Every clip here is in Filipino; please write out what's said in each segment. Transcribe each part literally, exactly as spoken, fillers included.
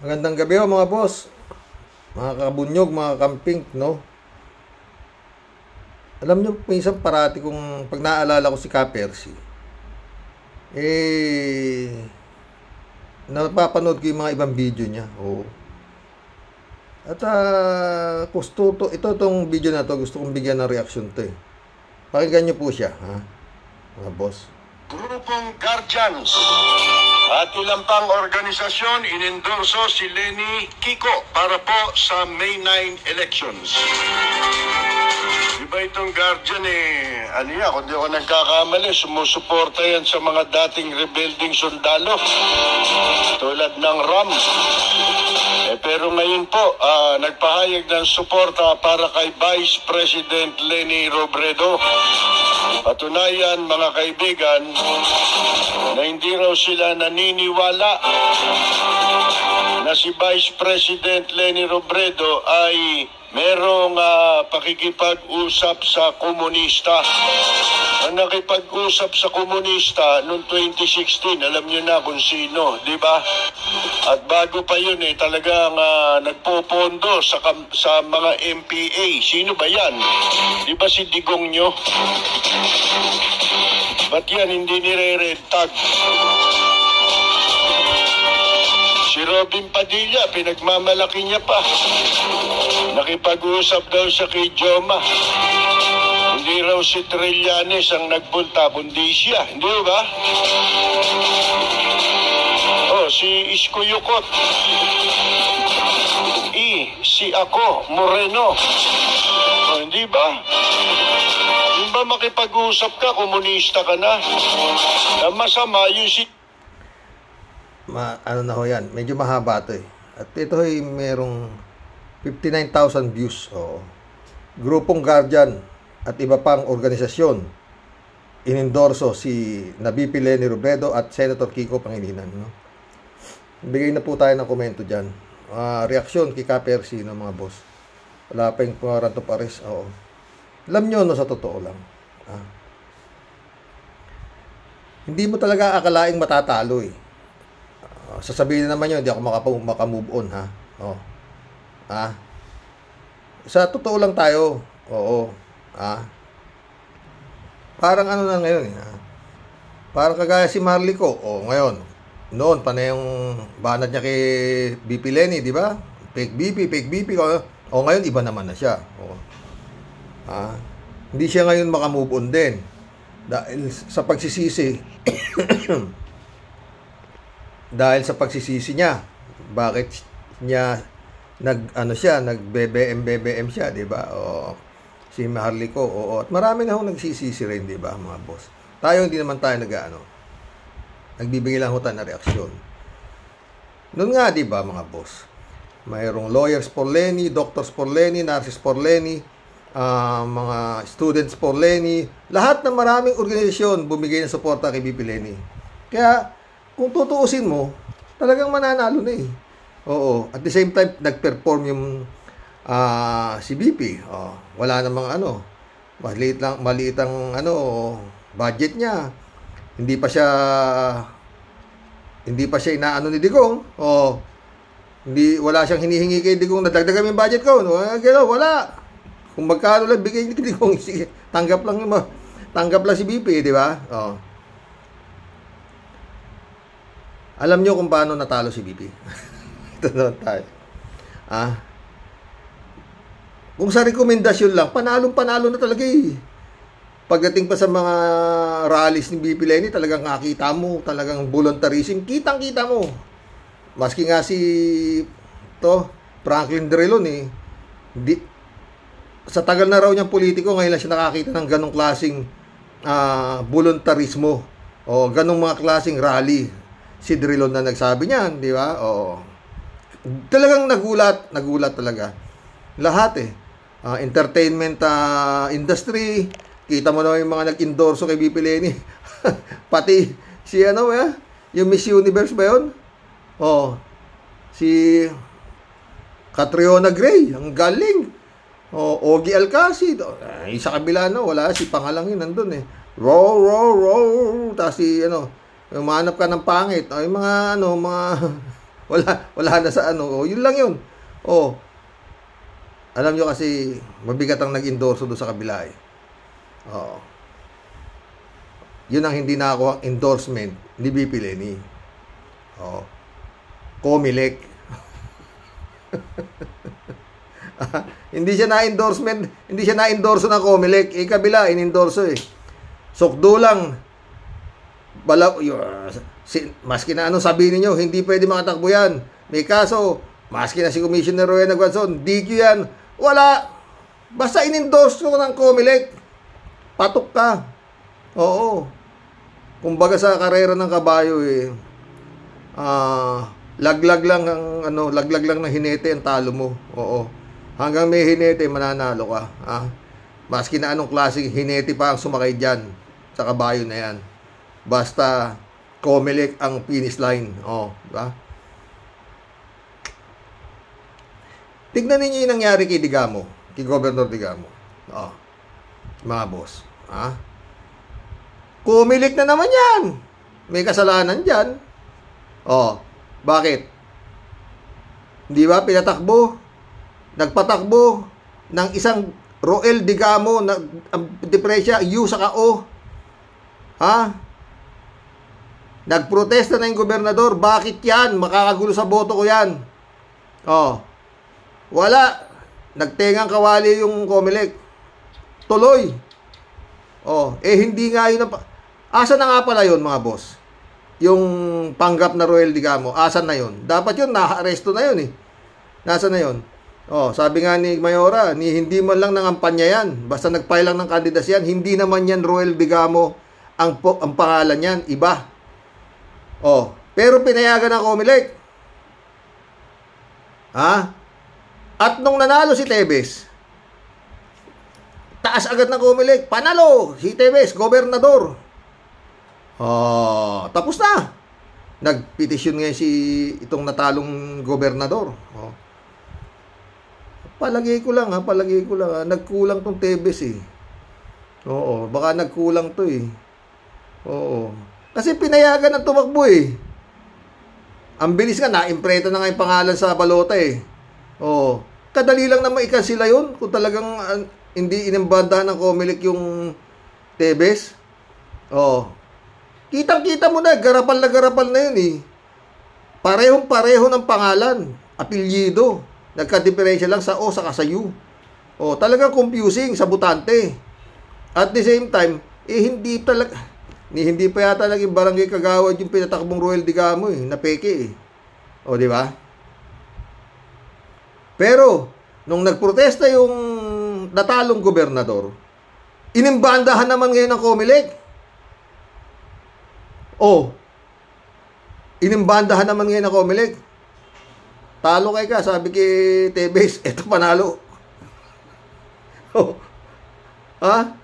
Magandang gabi ho mga boss, mga kabunyog, mga kamping, no? Alam nyo, minsan parati kung pag naaalala ko si Ka-Percy, eh, napapanood ko yung mga ibang video niya. Oo. At uh, gusto to, ito tong video na to, gusto kong bigyan ng reaction to eh. Pakinggan nyo po siya, ha? Mga boss. Grupong Guardians at ilang pang organisasyon inendorso si Lenny Kiko para po sa May ninth elections. Diba itong Guardian eh, ano yan, kung di ako nagkakamali, sumusuporta yan sa mga dating rebelding sundalo tulad ng R A M. Eh, pero ngayon po, uh, nagpahayag ng suporta para kay Vice President Leni Robredo. Patunayan, mga kaibigan, na hindi raw sila naniniwala na si Vice President Leni Robredo ay merong uh, pakikipag-usap sa komunista. Ang nakipag-usap sa komunista noong twenty sixteen, alam niyo na kung sino, di ba? At bago pa yun eh, talagang uh, nagpopondo sa, sa mga M P A. Sino ba yan? Di ba si Digong nyo? Ba't yan hindi nire-red tag? Si Robin Padilla, pinagmamalaki niya pa. Nakipag-usap daw siya kay Joma. Hindi raw si Trillanes ang nagpunta, kundi siya. Hindi ba? Oh, si Isko Yukot. I, si ako, Moreno. Oh, hindi ba? Hindi ba makipag-usap ka, komunista ka na? Ang masama, yung si... Ma, ano na ho yan, medyo mahaba to eh. At ito ay merong fifty-nine thousand views. Oo. Grupong Guardian at iba pang organisasyon inendorso si Nabipi Leni Robredo at Senator Kiko Pangilinan. No? Bigay na po tayo ng komento dyan. Uh, reaksyon kay Ka-Percy, no, mga boss. Wala pa yung warrant of arrest. Oo. Alam nyo, no, sa totoo lang. Ah. Hindi mo talaga akalaing matatalo eh. Sasabihin naman yun, hindi ako makamove on, ha? Oh. Ah. Sa totoo lang tayo. Oo. Ah. Parang ano na ngayon, eh. Ah. Parang kagaya si Marlico. Oh, ngayon. Noon, pa na yung banat niya kay B P Lenny, di ba? Fake B P, fake B P. O, ngayon, iba naman na siya. Oh. Ah. Hindi siya ngayon makamove on din. Dahil sa pagsisisi. Dahil sa pagsisisi niya, bakit niya nag ano siya, nag B B M B B M siya, 'di ba? O si Maharlika, oo. At marami na ho nagsisisi rin, 'di ba, mga boss? Tayo hindi naman tayo nag-ano. Nagbibigay lang ho tayo ng reaksyon. Noon nga, 'di ba, mga boss? Mayroong lawyers for Lenny, doctors for Lenny, nurses for Lenny, uh, mga students for Lenny, lahat ng maraming organisasyon bumigay ng suporta kay B P Lenny. Kaya kung tutuusin mo, talagang mananalo na eh. Oo. At the same time, nag-perform yung uh, si B P. Oh, wala namang ano, maliit lang, maliit ang ano, budget niya. Hindi pa siya, hindi pa siya inaano ni Digong. Oh, hindi, wala siyang hinihingi kay Digong na dagdagan yung budget ko. No? Wala. Kung magkano lang bigay ni Digong, sige, tanggap lang yung, tanggap lang si B P, di ba? Oh. Alam nyo kung paano natalo si B P? Ito naman tayo. Ah. Kung sa rekomendasyon lang, panalong-panalo na talaga eh. Pagdating pa sa mga rallies ni B P Lenny, talagang nakita mo, talagang voluntarism, kitang-kita mo. Maski nga si to, Franklin Drilon eh. Di, sa tagal na raw niyang politiko, ngayon lang siya nakakita ng ganong klaseng uh, voluntarismo. O ganong mga klaseng rally. Si Drilon na nagsabi niyan, di ba? Oo. Talagang nagulat, nagulat talaga. Lahat eh. Uh, entertainment uh, industry, kita mo na yung mga nag-endorso kay B P Lenny. Pati si ano eh, yung Miss Universe ba yun? Oh. Si Catriona Gray, ang galing. Oh, Ogie Alcacid. Eh, sa kabila no, wala si Pangalang yun nandun eh. Row, row, row. Tapos si ano, umanap ka ng pangit. Ay, mga ano, mga Wala, wala na sa ano. Oh, yun lang yun. Oh. Alam nyo kasi, mabigat ang nag-endorso doon sa kabila eh. Oo. Yun ang hindi nakakuha ang endorsement ni B P Leni. Oo. Comelec. Hindi siya na-endorsement, hindi siya na-endorso ng Comelec. Eh, kabila, in-endorso eh. Sukdo lang. Bala, si, maski na anong sabihin niyo, hindi pwede makatakbo yan. May kaso, maski na si Commissioner Rowena Guanzon, D Q yan. Wala. Basta in-endorse ko ng Comelec. Patok ka. Oo. Kumbaga sa karera ng kabayo eh, ah, laglag lang ang ano, laglag lang ng hinete ang talo mo. Oo. Hanggang may hinete mananalo ka. Ah. Maski na anong klaseng hinete pa ang sumakay diyan sa kabayo na yan. Basta Comelec ang finish line. Oh, diba? Tignan ninyo yung nangyari kay Digamo, kay Governor Digamo. Oh. Mga boss, ah. Comelec na naman yan. May kasalanan diyan. Oh, bakit? Di ba pinatakbo? Nagpatakbo ng isang Roel Digamo na um, depresya U sa O. Ha? Nagprotesta na yung gobernador. Bakit yan? Makakagulo sa boto ko yan. Oh. Wala. Nagtengang kawali yung Comelec. Tuloy. Oh, eh hindi nga yun. Asa na nga pala yun, mga boss? Yung panggap na Roel Digamo, asan na yun? Dapat yun, na-aresto na yun eh. Nasa na yun? Oh, sabi nga ni Mayora, ni hindi man lang nangampanya yan. Basta nag-file lang ng kandidas yan, hindi naman yan Roel Digamo ang, po, ang pangalan yan, iba. Oh, pero pinayagan ng Comelec. Ha? At nung nanalo si Tebes, taas agad ng Comelec, panalo si Tebes, gobernador. Oh, tapos na. Nagpetisyon ngayon si itong natalong gobernador. Oh. Palagay ko lang ha, palagay ko lang ha. Nagkulang tong Tebes eh. Oo, baka nagkulang to eh. Oo. Kasi pinayagan ng tumakbo eh. Ang bilis nga, na-impreta na nga yung pangalan sa balota eh. Oo. Kadali lang naman ikansila yun kung talagang uh, hindi inimbandahan ng Comelec yung Tebes. Oo. Kitang-kita mo na, garapal na garapal na yun eh. Parehong-pareho ng pangalan. Apelyido. Nagka-diferensya lang sa O sa sa U. O, talagang confusing sa butante. At the same time, eh hindi talaga, ni hindi pa yata naging barangay kagawad yung pinatakbong Roel Digamo eh, na peke eh. O, di ba? Pero, nung nagprotesta yung natalong gobernador, inimbandahan naman ngayon ng Comelec. Oh, inimbandahan naman ngayon ng Comelec. Talo kay ka, sabi kay Tebes, eto panalo. Oh. Ha?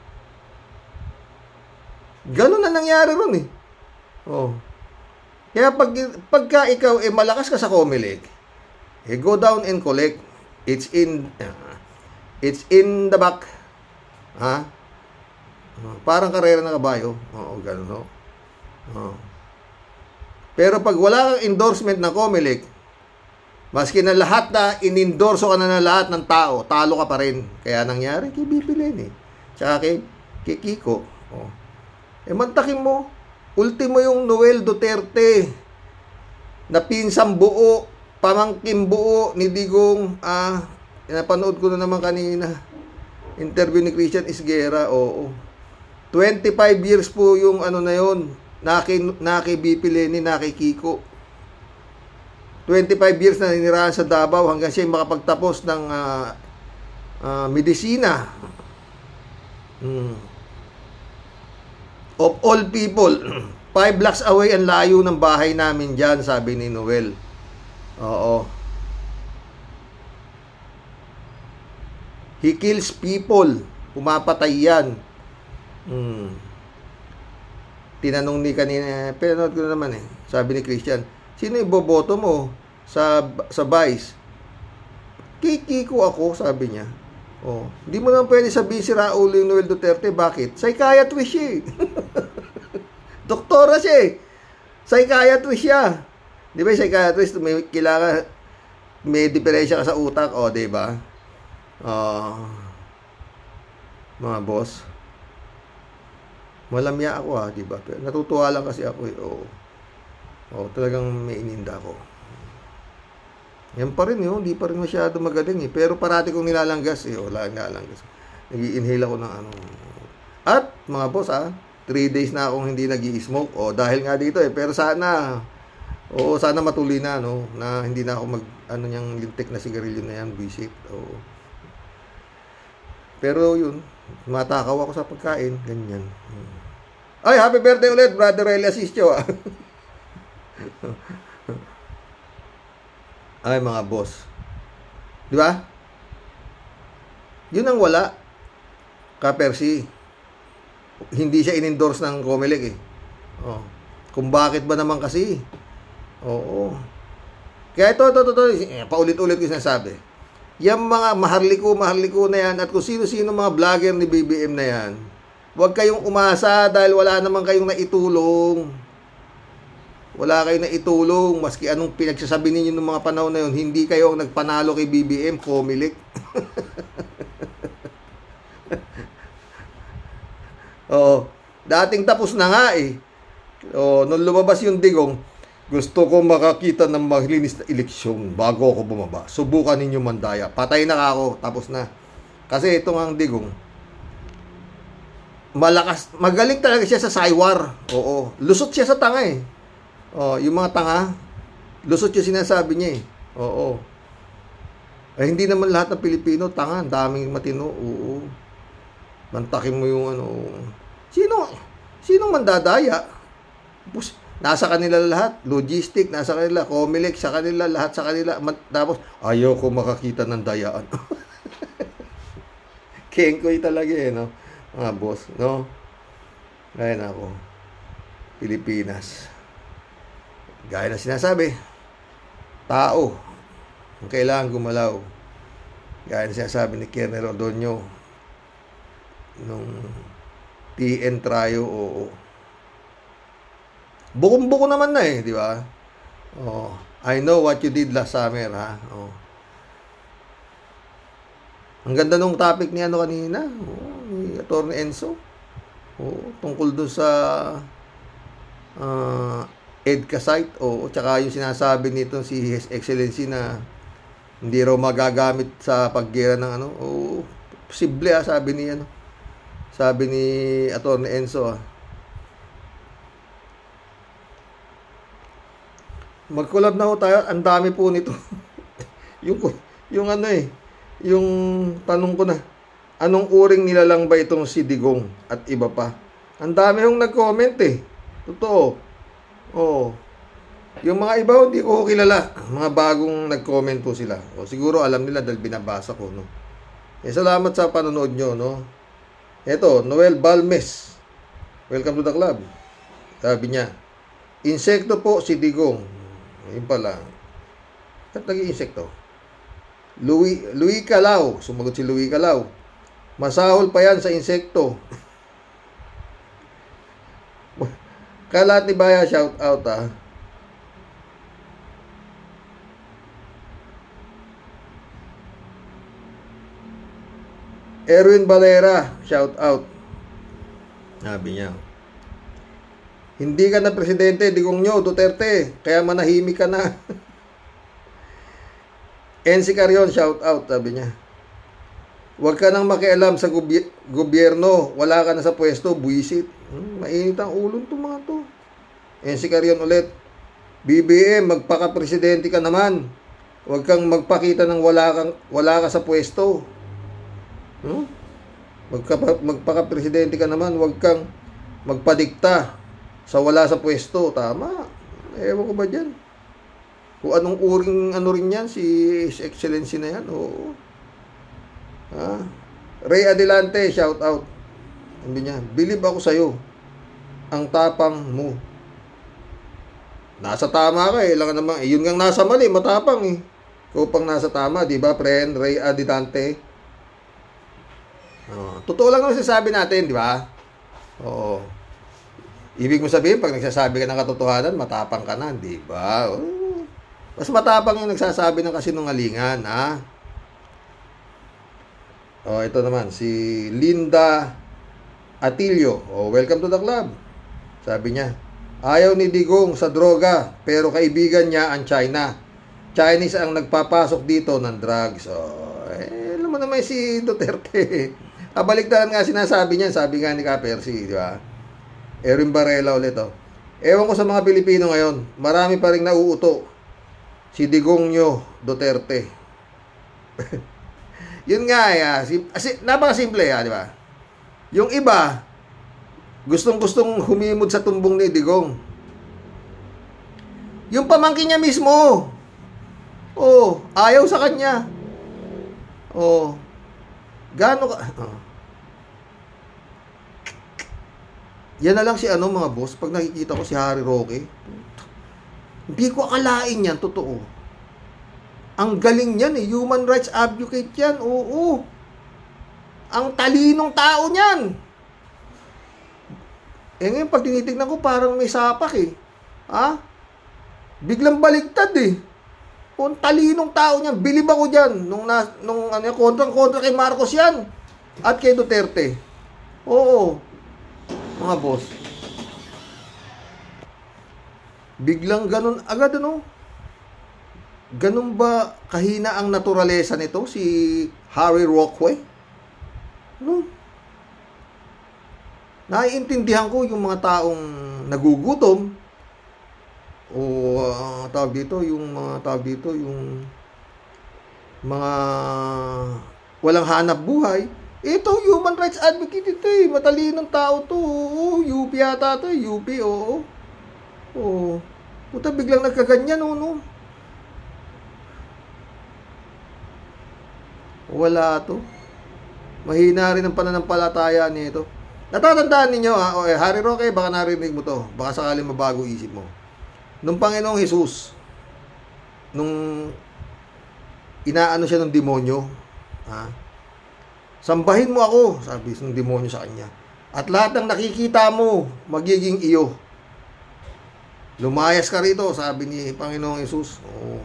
Ganun na nangyari ron eh. Oh. Kaya pag, pagka ikaw eh malakas ka sa Comelec, eh go down and collect. It's in uh, it's in the back. Ha? Oh, parang karera ng kabayo. Oo, ganun no. Oh. Pero pag wala kang endorsement ng Comelec, maski na lahat na inendorso ka na ng lahat ng tao, talo ka pa rin. Kaya nangyari kay B P Leni, tsaka kay, kay Kiko. Oh. Eh mantakin mo, ultimo yung Noel Duterte na pinsang buo, pamangkin buo ni Digong. Ah, napanood ko na naman kanina interview ni Christian Isguera. Oo, twenty-five years po yung ano na yun, na kay, na kay B P Leni, na kay Kiko. twenty-five years na ninirahan sa Davao hanggang siya makapagtapos ng uh, uh, medisina. Hmm. Of all people, five blocks away ang layo ng bahay namin dyan, sabi ni Noel. Oo. He kills people. Pumapatay yan. Hmm. Tinanong ni kanina, pero ko naman eh, sabi ni Christian, sino iboboto mo sa sa Vice? Kikiko ako, sabi niya. Oh, hindi mo naman pwede sabihin si Raul yung Noel Duterte. Bakit? Psychiatrist siya eh. Doktora siya eh. Psychiatrist siya. Di ba, psychiatrist, may kailangan, may diferensya ka sa utak, o, di ba? Uh, mga boss. Malamya ako, ha, di ba? Pero natutuwa lang kasi ako, eh. Oo. Oo, talagang may ininda ako. Yan pa rin, yun. Hindi pa rin masyado magaling, eh. Pero parati kong nilalanggas, eh. O, nilalanggas. Nag-i-inhale ako ng ano. At, mga boss, ha, three days na akong hindi nag-i-smoke. O, dahil nga dito, eh. Pero sana, o, sana matuloy na, no? Na hindi na ako mag, ano niyang lintik na sigarilyo na yan, visit. O. Pero, yun. Matakaw ako sa pagkain. Ganyan. Ay, happy birthday ulit, Brother Eli Asistio, ha. Ay, mga boss. Di ba? Yun ang wala. Ka-Percy. Hindi siya in-endorse ng Comelec, eh. Oh. Kung bakit ba naman kasi? Oo. Kaya ito, ito, ito, ito. Paulit-ulit ko sinasabi. Yung mga maharliko, maharliko na yan, at kung sino-sino mga vlogger ni B B M na yan, huwag kayong umasa dahil wala naman kayong naitulong. Wala kayong naitulong, maski anong pinagsasabi ninyo ng mga panahon na yun, hindi kayo ang nagpanalo kay B B M, Comelec. Oo. Dating tapos na nga eh. Oo, nung lumabas yung digong, gusto ko makakita ng maglinis na eleksyon bago ako bumaba. Subukan ninyo mandaya. Patay na ako, tapos na. Kasi itong ang digong, malakas, magaling talaga siya sa saywar. Oo. Lusot siya sa tanga eh. Oh, yung mga tanga, lusot yung sinasabi niya eh. Oo. Eh, hindi naman lahat ng Pilipino tanga, daming matino. Oo. Mantakin mo yung ano. Sino? Sino mandadaya? Bus, nasa kanila lahat. Logistic, nasa kanila. Comelec, sa kanila. Lahat sa kanila. Tapos, ayoko makakita ng dayaan. Kengkoy talaga eh, no? Mga boss, no? Ngayon ako. Pilipinas. Gaya na sinasabi, tao ang kailangan gumalaw. Gaya na sinasabi ni Colonel Ordonio nung T N Trio, oo. Bukong-buko naman na eh, di ba? Oh, I know what you did last summer, ha? Oh. Ang ganda nung topic ni ano kanina, oh, ni Attorney Enzo. Oh, tungkol doon sa uh, EDCA site, o oh, tsaka yung sinasabi nito si His Excellency na hindi raw magagamit sa paggira ng ano, o oh, posible ah, sabi ni ano, sabi ni Attorney Enzo ah. Mag-collab na ho tayo, ang dami po nito. yung yung ano eh, yung tanong ko na, anong uring nilalang ba itong si Digong at iba pa? Ang dami yung nag-comment eh. Totoo. Oo. Yung mga iba, hindi ko kilala. Mga bagong nag-comment po sila. O, siguro alam nila dahil binabasa ko, no? Eh, salamat sa panonood nyo, no? Eto, Noel Balmes. Welcome to the club. Sabi niya, insekto po si Digong. Ayun pala. At naging insekto. Louis, Louis Calao. Sumagot si Louis Calao. Masahol pa yan sa insekto. Kalat ni Baya, shout out ah. Erwin Valera, shout out. Sabi niya, hindi ka na presidente, Digong nyo, Duterte, kaya manahimik ka na. N C Carion, shout out, sabi niya. Huwag ka nang makialam sa goby- gobyerno, wala ka na sa pwesto, buwisit. Hmm, mainit ang ulo itong mga to. N C Carion ulit. B B M, magpaka-presidente ka naman. Huwag kang magpakita ng wala, kang, wala ka sa pwesto. Hmm? Magka, magpaka-presidente ka naman. Huwag kang magpadikta sa wala sa pwesto. Tama. Ewan ko ba dyan? Kung anong uring ano rin yan, si His Excellency na yan. Oo. Ha? Ray Adelante, shout out. Sabi niya, believe ako sa'yo. Ang tapang mo. Nasa tama ka eh. Lang naman, eh, yun nga nasa mali, matapang eh. Ikaw pang nasa tama, di ba, friend? Ray Adelante. Oh, totoo lang naman sasabi natin, di ba? Oo. Ibig mo sabihin, pag nagsasabi ka ng katotohanan, matapang ka na, di ba? Oh. Mas matapang yung nagsasabi ng kasinungalingan, ha? Oh, ito naman, si Linda Atilio. Oh, welcome to the club. Sabi niya, ayaw ni Digong sa droga, pero kaibigan niya ang China. Chinese ang nagpapasok dito ng drugs. Oh, eh, alam mo naman si Duterte. Kabaliktaran nga sinasabi niya, sabi nga ni Kapersi, di ba? Erin Barela ulit, oh. Ewan ko sa mga Pilipino ngayon, marami pa rin nauuto. Si Digong nyo, Duterte. Yun nga, eh, ah, sim- asi- napakasimple, ah, di ba? Yung iba, gustong-gustong humimod sa tumbong ni Digong. Yung pamangkin niya mismo, oh, ayaw sa kanya. Oh, gaano ka... Oh. Yan na lang si ano, mga boss, pag nakikita ko si Harry Roque, hindi ko akalain yan, totoo. Ang galing niyan eh, human rights advocate yan, oo. Ang talinong tao niyan. Eh ngayon, pag tinitignan ko, parang may sapak eh. Ha? Biglang baliktad eh. Kung talinong tao niyan, bilib ako dyan. Nung, na, nung ano, kontrang-kontra kay Marcos yan. At kay Duterte. Oo. Mga boss. Biglang ganun, agad ano? Ganun ba kahina ang naturalesa nito, si Harry Roque? No? Naiintindihan ko yung mga taong nagugutom o uh, tawag dito, yung mga tawag dito, yung mga walang hanap buhay. Ito, human rights advocate ito eh. Matalinong tao to. Oo, U P yata to. U P, oo. Oo. Puta, biglang nagkaganyan, no, no? Wala to. Mahina rin ang pananampalataya nito. Natatandaan ninyo, ha? O, eh, Harry Roque, baka narinig mo to. Baka sakaling mabago isip mo. Nung Panginoong Jesus, nung inaano siya ng demonyo, ha? Sambahin mo ako, sabi ng demonyo sa kanya. At lahat ng nakikita mo, magiging iyo. Lumayas ka rito, sabi ni Panginoong Jesus. Oh.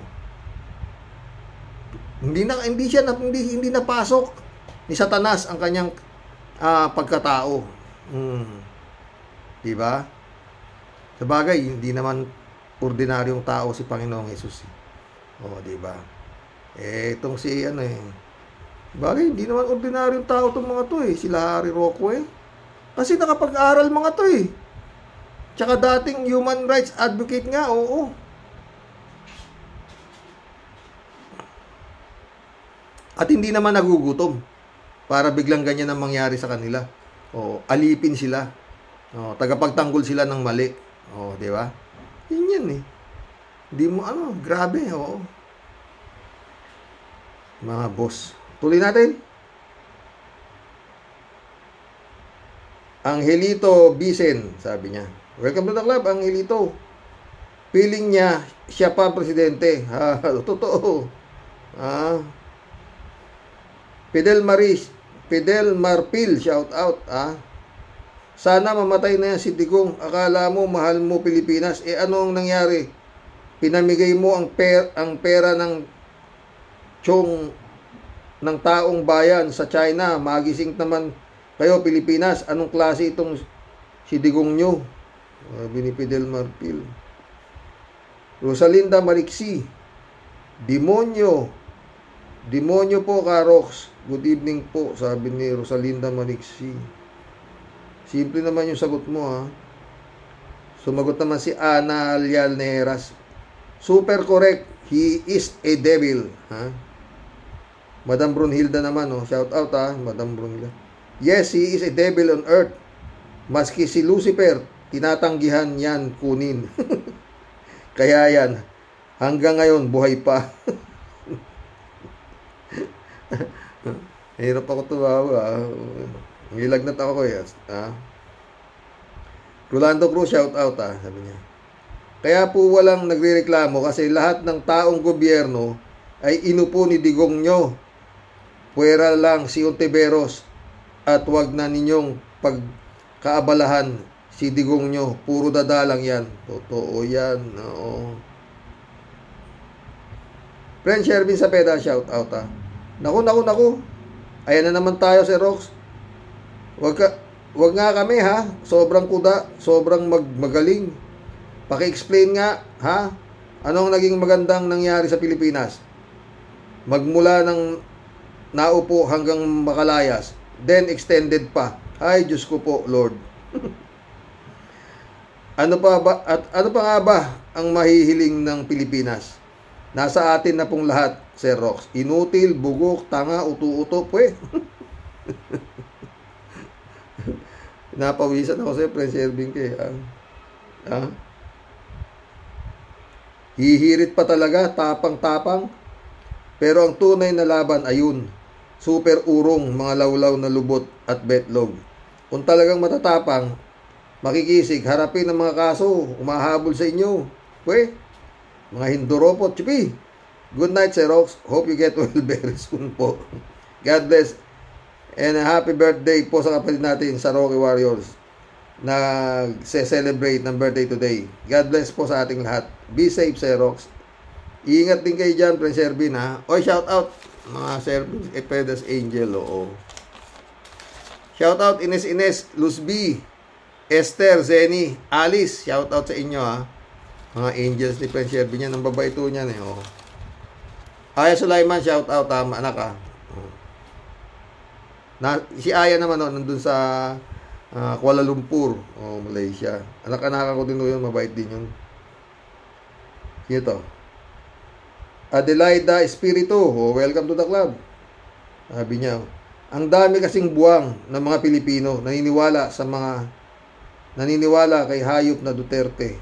Hindi na hindi siya na, hindi hindi napasok ni Satanas ang kanyang uh, pagkatao. Hmm. 'Di ba? Sabagay, hindi naman ordinaryong tao si Panginoong Jesus. Oh, 'di ba? Eh itong si ano eh. Bagay, hindi naman ordinaryong tao tong mga 'to eh, sila Harry Roque. Kasi nakapag-aral mga 'to eh. Tsaka dating human rights advocate nga, oo. At hindi naman nagugutom para biglang ganyan ang mangyari sa kanila. O alipin sila. O tagapagtanggol sila ng mali. O, di ba? Yun yan eh. Hindi mo ano, grabe, oo. Mga boss. Tuloy natin. Angelito Bisen, sabi niya. Welcome to the club, Angelito. Feeling niya, siya pa ang presidente. Ha, totoo. Ah. Fidel Maris, Fidel Marpil, shout out, ah. Sana mamatay na yan si Digong. Akala mo mahal mo Pilipinas. Eh ano ang nangyari? Pinamigay mo ang per, ang pera ng chong ng taong bayan sa China. Magising naman kayo Pilipinas. Anong klase itong si Digong nyo? Sabi ni Fidel Marpil. Rosalinda Marixi, demonyo. Demonyo po, Karox. Good evening po, sabi ni Rosalinda Marixi. Simple naman yung sagot mo, ha. Sumagot naman si Ana Lialneras. Super correct. He is a devil, ha. Madam Brunhilda naman, oh. Shout out, ha, Madam Brunhilda. Yes, he is a devil on earth. Maski si Lucifer, tinatanggihan yan kunin. Kaya yan, hanggang ngayon, buhay pa. Hirap ako tumawa. Nilagnat ako eh. Ah. Rolando Cruz, shout out ah, sabi niya. Kaya po walang nagrereklamo kasi lahat ng taong gobyerno ay inupo ni Digong nyo. Puwera lang si Ontiveros at wag na ninyong pagkaabalahan si Digong nyo. Puro dadalang yan. Totoo yan. Oo. Friend Shervin Sapeda, shout out ha. Naku, naku, naku. Ayan na naman tayo, Sir Rox. Wag, ka, wag nga kami ha. Sobrang kuda, sobrang mag, magaling. Paki-explain nga ha. Anong naging magandang nangyari sa Pilipinas? Magmula ng naupo hanggang makalayas. Then extended pa. Ay, Diyos ko po, Lord. Ano pa ba at ano pa nga ba ang mahihiling ng Pilipinas? Nasa atin na pong lahat, Sir Rox. Inutil, bugok, tanga, utu-uto, pwe. Napawisan ako sa Prince Ervin kay. Ah. Ah. Hihirit pa talaga, tapang-tapang. Pero ang tunay na laban ayun. Super urong, mga lawlaw na lubot at betlog. Kung talagang matatapang, makikisig, harapin ang mga kaso, umahabol sa inyo. Pwe. Mga hinduropot, chupi. Good night, Sir Rox. Hope you get well very soon po. God bless. And a happy birthday po sa kapatid natin sa Rocky Warriors na se-celebrate ng birthday today. God bless po sa ating lahat. Be safe, Sir Rox. Iingat din kayo dyan, Prince Ervin, ha? Oy, shout out, mga Sir Epedas Angel, oo. Shout out, Ines Ines, Luz B, Esther, Zeni, Alice, shout out sa inyo, ha? Mga angels ni Prince Ervin yan, ang babaito niyan, eh, oo. Aya Sulaiman, shout out, ha, anak, ha? Na, si Aya naman, no, nandun sa uh, Kuala Lumpur, oh, Malaysia. Anak-anak ko din yun, mabait din yun. Sino to? Adelaida Espiritu, oh, welcome to the club. Sabi niya, ang dami kasing buwang ng mga Pilipino naniniwala sa mga naniniwala kay hayop na Duterte.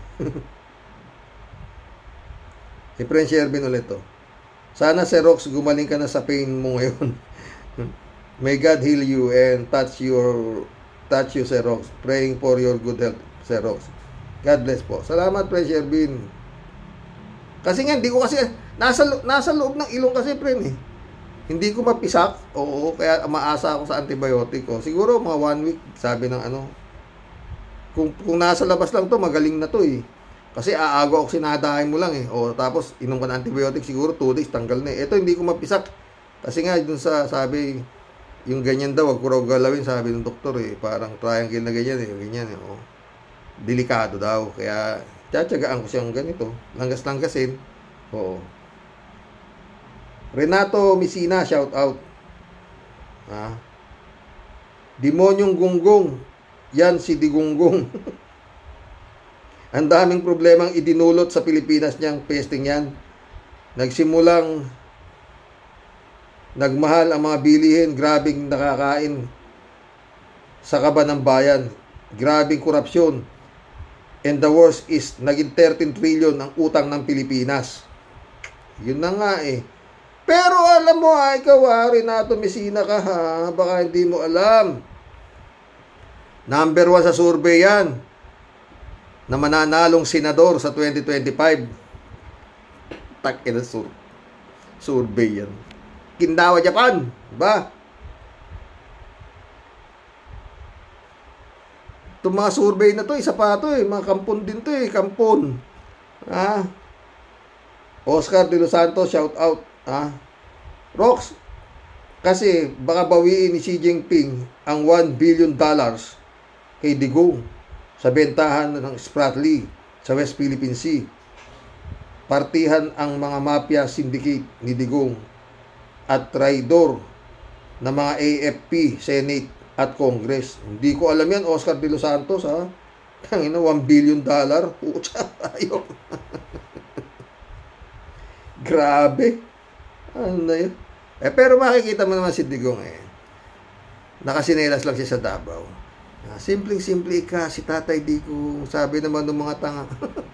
Si Prince Ervin ulit to. Sana, Sir Rox, gumaling ka na sa pain mo ngayon. May God heal you and touch your touch you, Sir Rox. Praying for your good health, Sir Rox. God bless po. Salamat, Prince Ervin. Kasi nga, hindi ko kasi, nasa, nasa loob ng ilong kasi, friend, eh. Hindi ko mapisak. Oo, kaya maasa ako sa antibiotic ko. Siguro, mga one week, sabi ng ano. Kung, kung nasa labas lang to, magaling na to, eh. Kasi aago ako sinadahin mo lang, eh. O, tapos, inom ka ng antibiotic, siguro two days, tanggal na, eh. Ito, hindi ko mapisak. Kasi nga, dun sa, sabi, yung ganyan daw, wag ko raw galawin, sabi ng doktor, eh. Parang triangle na ganyan, eh. Ganyan, eh. O. Delikado daw. Kaya, tsatsagaan ko siyang ganito. Langgas-langgasin. Oo. Renato Misina, shout out. Ha? Demonyong gunggong. Yan si Digunggong. Ang daming problemang idinulot sa Pilipinas niyang pesting yan. Nagsimulang nagmahal ang mga bilihin. Grabing nakakain sa kaba ng bayan. Grabing korupsyon. And the worst is, naging thirteen trillion ang utang ng Pilipinas. Yun na nga eh. Pero alam mo ha, ikaw ha, Renato Messina ka ha, baka hindi mo alam. Number one sa survey yan, na mananalong senador sa twenty twenty-five. Tak-ina sur survey yan. Kindawa, Japan. Diba? Itong mga survey na to, isa pa to eh. Mga kampon din to eh. Kampon. Ah. Oscar de los Santos, shout out. Ah. Rox, kasi baka bawiin ni Xi Jinping ang one billion dollars kay Digong sa bentahan ng Spratly sa West Philippine Sea. Partihan ang mga mafia syndicate ni Digong at traidor na mga A F P, Senate at Congress. Hindi ko alam yan, Oscar de los Santos, ha? Tangina, one billion dollar. Pucha, ayok. Grabe. Ano na yun? Eh, pero makikita mo naman si Digong, eh. Nakasinelas lang siya sa Davao. Simpleng-simple ka, si Tatay Digong. Sabi naman ng mga tanga.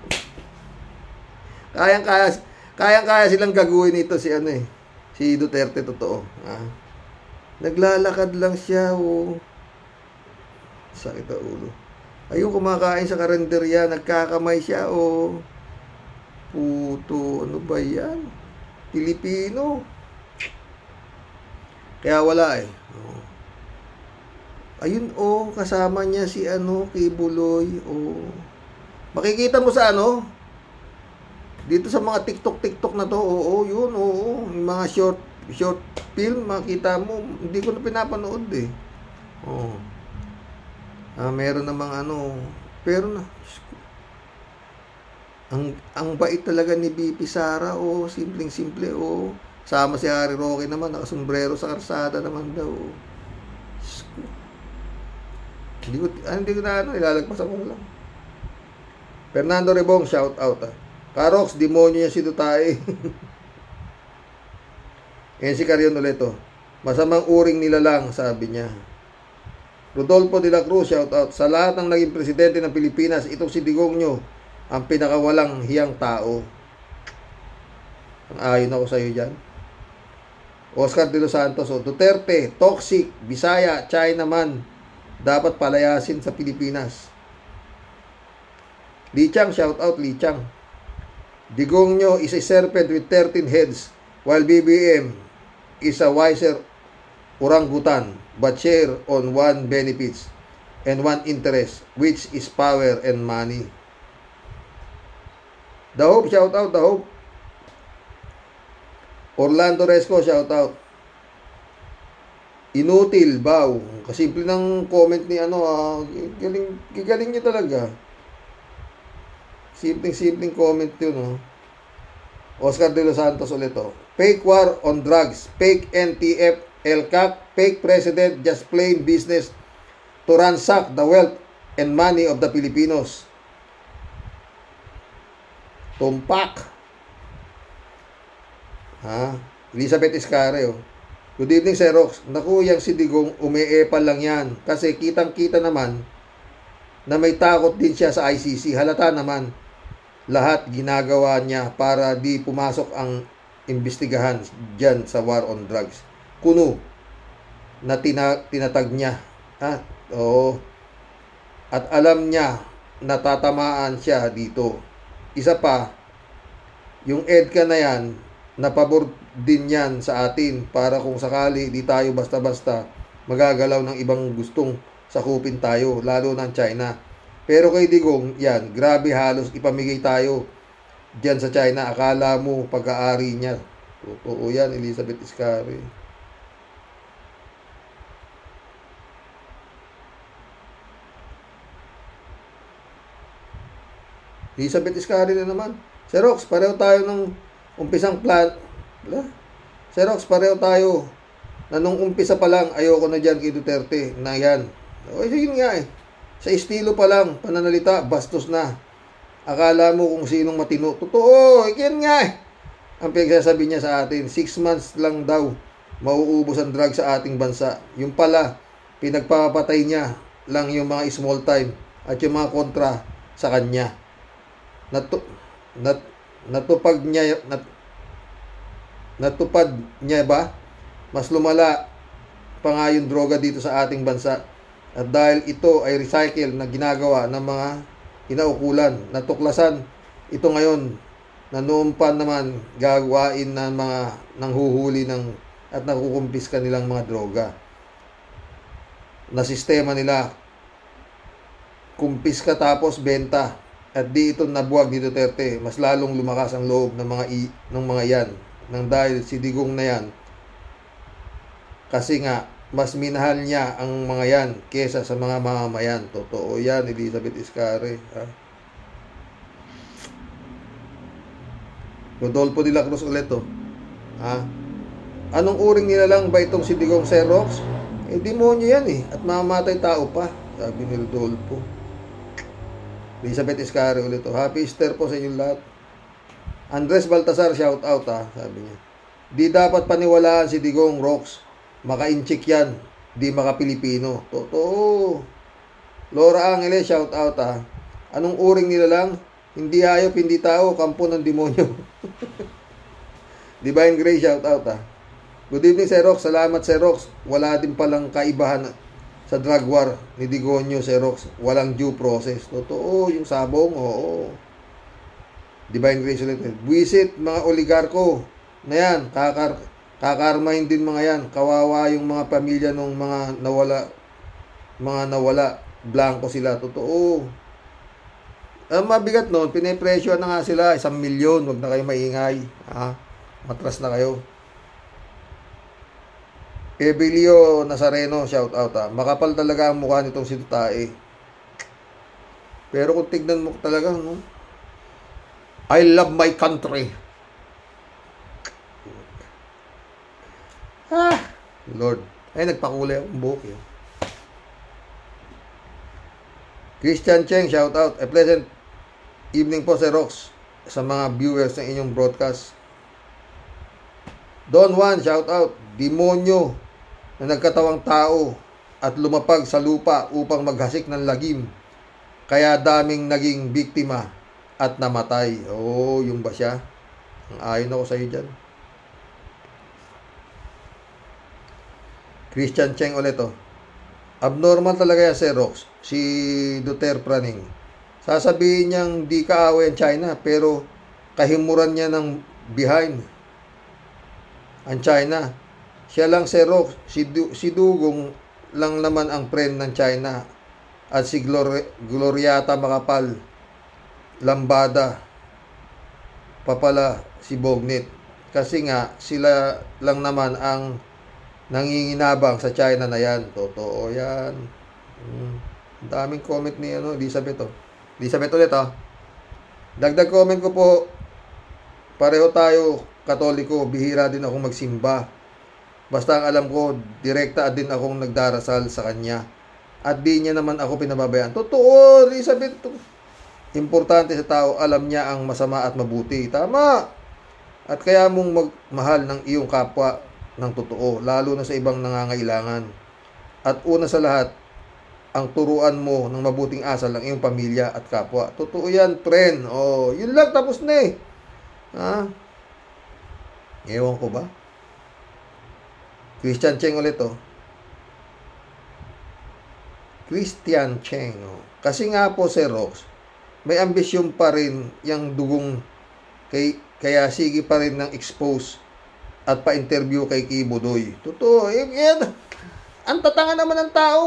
Kayang-kaya, kayang-kaya silang gaguhin ito si ano eh. Si Duterte, totoo. Ha? Naglalakad lang siya, oh. Sakit ang ulo. Ayun, kumakain sa karinderya, nagkakamay siya, oh. Puto, ano ba yan? Pilipino. Kaya wala eh. Oh. Ayun, oh, kasama niya si ano, kay Buloy, oh. Makikita mo sa ano, Dito sa mga TikTok-TikTok na to, oo, yun, oo. Yung mga short, short film, makita mo, hindi ko na pinapanood eh. Oo. Ah, meron namang ano, pero na, ang, ang bait talaga ni B P Sara, oh, simpleng-simple, oh. Sama si Harry Roque naman, nakasombrero sa karsada naman daw. Hindi ko, ah, hindi ko na ano, ilalagpasan ko na lang. Fernando Rebong, shout out ah. Karox, demonyo niya si Dutay. Yan si Carion ulit oh. Masamang uring nila lang, sabi niya. Rodolfo de la Cruz, shout out. Sa lahat ng naging presidente ng Pilipinas, itong si Digong nyo, ang pinakawalang hiyang tao. Ang ayon ako sa iyo dyan. Oscar de los Santos, oh. Duterte, toxic, Bisaya, Chinaman, dapat palayasin sa Pilipinas. Li Chang, shout out Li Chang. Digong nyo is a serpent with thirteen heads, while B B M is a wiser orangutan, but share on one benefits and one interest, which is power and money. The Hope, shout out The Hope. Orlando Resco, shout out. Inutil, baw. Kasimple ng comment ni ano, ah, galing, galing niya talaga. Simpleng-simpleng comment yun, oh. Oscar de los Santos ulit, oh. Fake war on drugs, fake N T F, L C A C, fake president, just plain business to ransack the wealth and money of the Filipinos. Tumpak. Ha? Elizabeth Iscare, oh. Good evening, Sir Rox. Naku, yang si Digong, umeepal lang yan. Kasi kitang-kita naman na may takot din siya sa I C C. Halata naman. Lahat ginagawa niya para di pumasok ang imbestigahan dyan sa war on drugs. Kuno na tina, tinatag niya. Ha? Oo. At alam niya na tatamaan siya dito. Isa pa, yung EDCA na yan, napabor din yan sa atin para kung sakali di tayo basta-basta magagalaw ng ibang gustong sakupin tayo, lalo ng China. Pero kay Digong, yan, grabe halos ipamigay tayo dyan sa China. Akala mo pag-aari niya. Totoo yan, Elizabeth Iscare. Elizabeth Iscare na naman. Xerox, pareho tayo ng umpisang plan. Wala. Xerox, pareho tayo na nung umpisa pa lang, ayoko na dyan kay Duterte na yan. O, yun nga eh. Sa estilo pa lang, pananalita, bastos na. Akala mo kung sinong matino. Totoo, yan nga eh. Ang pinagsasabi niya sa atin, six months lang daw mauubos ang drug sa ating bansa. Yung pala, pinagpapatay niya lang yung mga small time at yung mga kontra sa kanya. Natu nat natupag niya nat natupad niya ba? Mas lumala pa nga yung droga dito sa ating bansa. At dahil ito ay recycle na ginagawa ng mga inaukulan, natuklasan ito ngayon na noon pa naman gagawain ng mga nanghuhuli ng at nakukumpiska nilang mga droga. Na sistema nila kumpiska tapos benta. At di ito nabuwag ni Duterte, mas lalong lumakas ang loob ng mga i, ng mga yan nang dahil si Digong na yan. Kasi nga mas minahal niya ang mga yan kesa sa mga mamamayan. Totoo yan, Elizabeth Iscare. Ha? Rodolfo de la Cruz ulit, oh. Ha? Anong uring nila lang ba itong si Digong Xerox? Eh, demonyo yan eh. At mamamatay tao pa. Sabi ni Rodolfo. Elizabeth Iscare ulit, oh. Happy Easter po sa inyong lahat. Andres Baltasar, shout out ha. Sabi niya. Di dapat paniwalaan si Digong Rox. Maka-inchik yan, di maka-Pilipino. Totoo. Laura Angeles, shout out ha. Anong uring nila lang? Hindi hayop, hindi tao, kampo ng demonyo. Divine Grace, shout out ha. Good evening, Xerox. Salamat, Xerox. Wala din palang kaibahan sa drug war ni Digonyo, Xerox. Walang due process. Totoo, yung sabong, oo. Divine Grace ulit. Buisit, mga oligarko na yan, kakar kakarmahin din mga yan. Kawawa yung mga pamilya ng mga nawala, mga nawala, blanco sila. Totoo. Ang mabigat noon, pinipresyo na nga sila, isang milyon, wag na kayo maingay. Ha? Matras na kayo. Evelio Nazareno, shout out ha. Makapal talaga ang mukha nitong si Tutae. Pero kung tignan mo talaga, no? I love my country. Ah, Lord. Ay, nagpakulay akong buhok yun. Christian Cheng, shout out. A pleasant evening po, Sir Rox, sa mga viewers ng inyong broadcast. Don Juan, shout out. Demonyo na nagkatawang tao at lumapag sa lupa upang maghasik ng lagim. Kaya daming naging biktima at namatay. Oh, yung ba siya? Ayon ako sa iyo dyan. Christian Cheng ulit oh. Abnormal talaga yan, Sir Rox. Si Duterte Praning. Sasabihin niyang di kaaway ang China, pero kahimuran niya ng behind ang China. Siya lang, Sir Rox. Si, du si Dugong lang naman ang friend ng China. At si Glor Gloriata Makapal, Lambada, papala si Bognit. Kasi nga, sila lang naman ang nanginginabang sa China na yan. Totoo yan. Hmm. Daming comment ni ano, Elizabeth oh. Elizabeth ulit oh. Dagdag comment ko po, pareho tayo Katoliko, bihira din akong magsimba. Basta ang alam ko, direkta din akong nagdarasal sa kanya. At di niya naman ako pinababayaan. Totoo, Elizabeth. Importante sa tao, alam niya ang masama at mabuti. Tama. At kaya mong magmahal ng iyong kapwa ng totoo, lalo na sa ibang nangangailangan. At una sa lahat, ang turuan mo ng mabuting asal ng iyong pamilya at kapwa. Totoo yan, trend. Oh, yun lang, tapos na eh. Ha? Ewan ko ba? Christian Cheng ulit oh. Christian Cheng oh. Kasi nga po, Sir Rox, may ambisyon pa rin yung Dugong, kay, kaya sige pa rin ng expose at pa-interview kay Kibuloy. Totoo, eh, yan. Ang tatanga naman ng tao.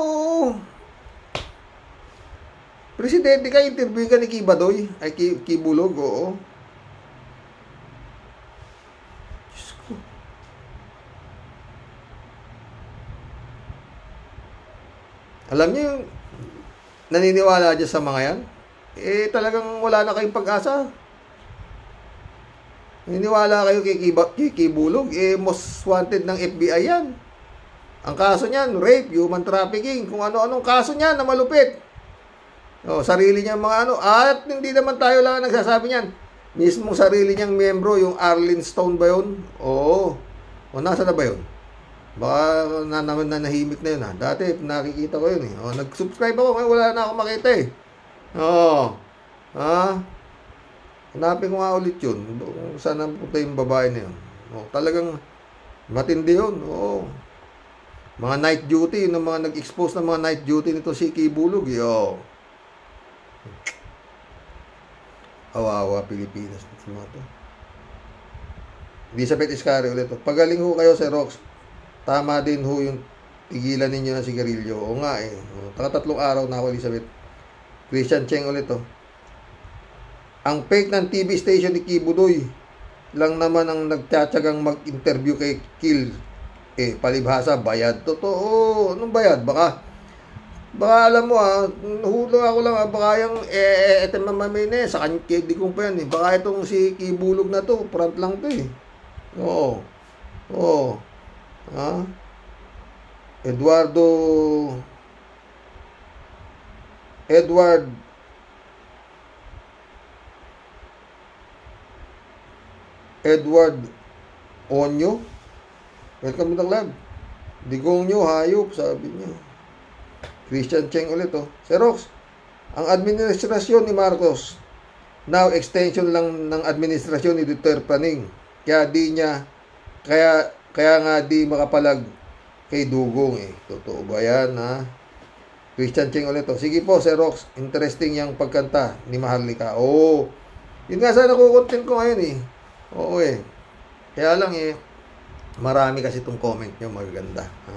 Presidente ka, interview ka ni Kibuloy, ay Kibulog, oo. Alam niyo yung naniniwala dyan sa mga yan, eh talagang wala na kayong pag-asa. Naniniwala kayo kay, Kiba, kay Kibulog, eh most wanted ng F B I yan. Ang kaso niyan, rape, human trafficking, kung ano-anong kaso niyan na malupit. O, sarili niyang mga ano, at hindi naman tayo lang nagsasabi niyan. Mismong sarili niyang miyembro, yung Arlene Stone ba yun? Oo. O, nasa na ba yun? Baka na naman na nahimik na yun ha. Dati nakikita ko yun eh. O, nag-subscribe ako ngayon wala na ako makita eh. Oo. Ha? Hanapin ko nga ulit yun. Saan ang punta yung babae na yun. O, talagang matindi yun. Oo. Mga night duty. Yung mga nag-expose ng mga night duty nito si Kibulog. O. Awa-awa Pilipinas. Elizabeth Iscari ulit. Pagaling ho kayo, Sir Rox. Tama din ho yung tigilan ninyo ng sigarilyo. O nga eh. O, tatlong araw na ako, Elizabeth. Christian Cheng ulit oh. Ang fake ng T V station ni Kibuloy lang naman ang nagtsatsagang mag-interview kay Kill. Eh, palibhasa, bayad. Totoo. Anong bayad? Baka, baka alam mo ah, hulo ako lang ah, baka yung, eh, eto mamamay sa kanya, di kong pa yan eh. Baka itong si Kibulog na to, front lang to eh. Oo. Oo. Ha? Eduardo Edward Edward Onyo, welcome to the club. Digong nyo, hayop, sabi niya. Christian Cheng ulit oh. Sir Rox, ang administrasyon ni Marcos now extension lang ng administrasyon ni Duterte Praning. Kaya di niya kaya Kaya nga di makapalag kay Dugong eh. Totoo ba yan ha? Christian Cheng ulit oh. Sige po, Sir Rox. Interesting yung pagkanta ni Maharlika. Oo. Yun nga sana kukontent ko ngayon eh. Oo eh. Kaya lang eh. Marami kasi itong comment nyo magaganda. Ha?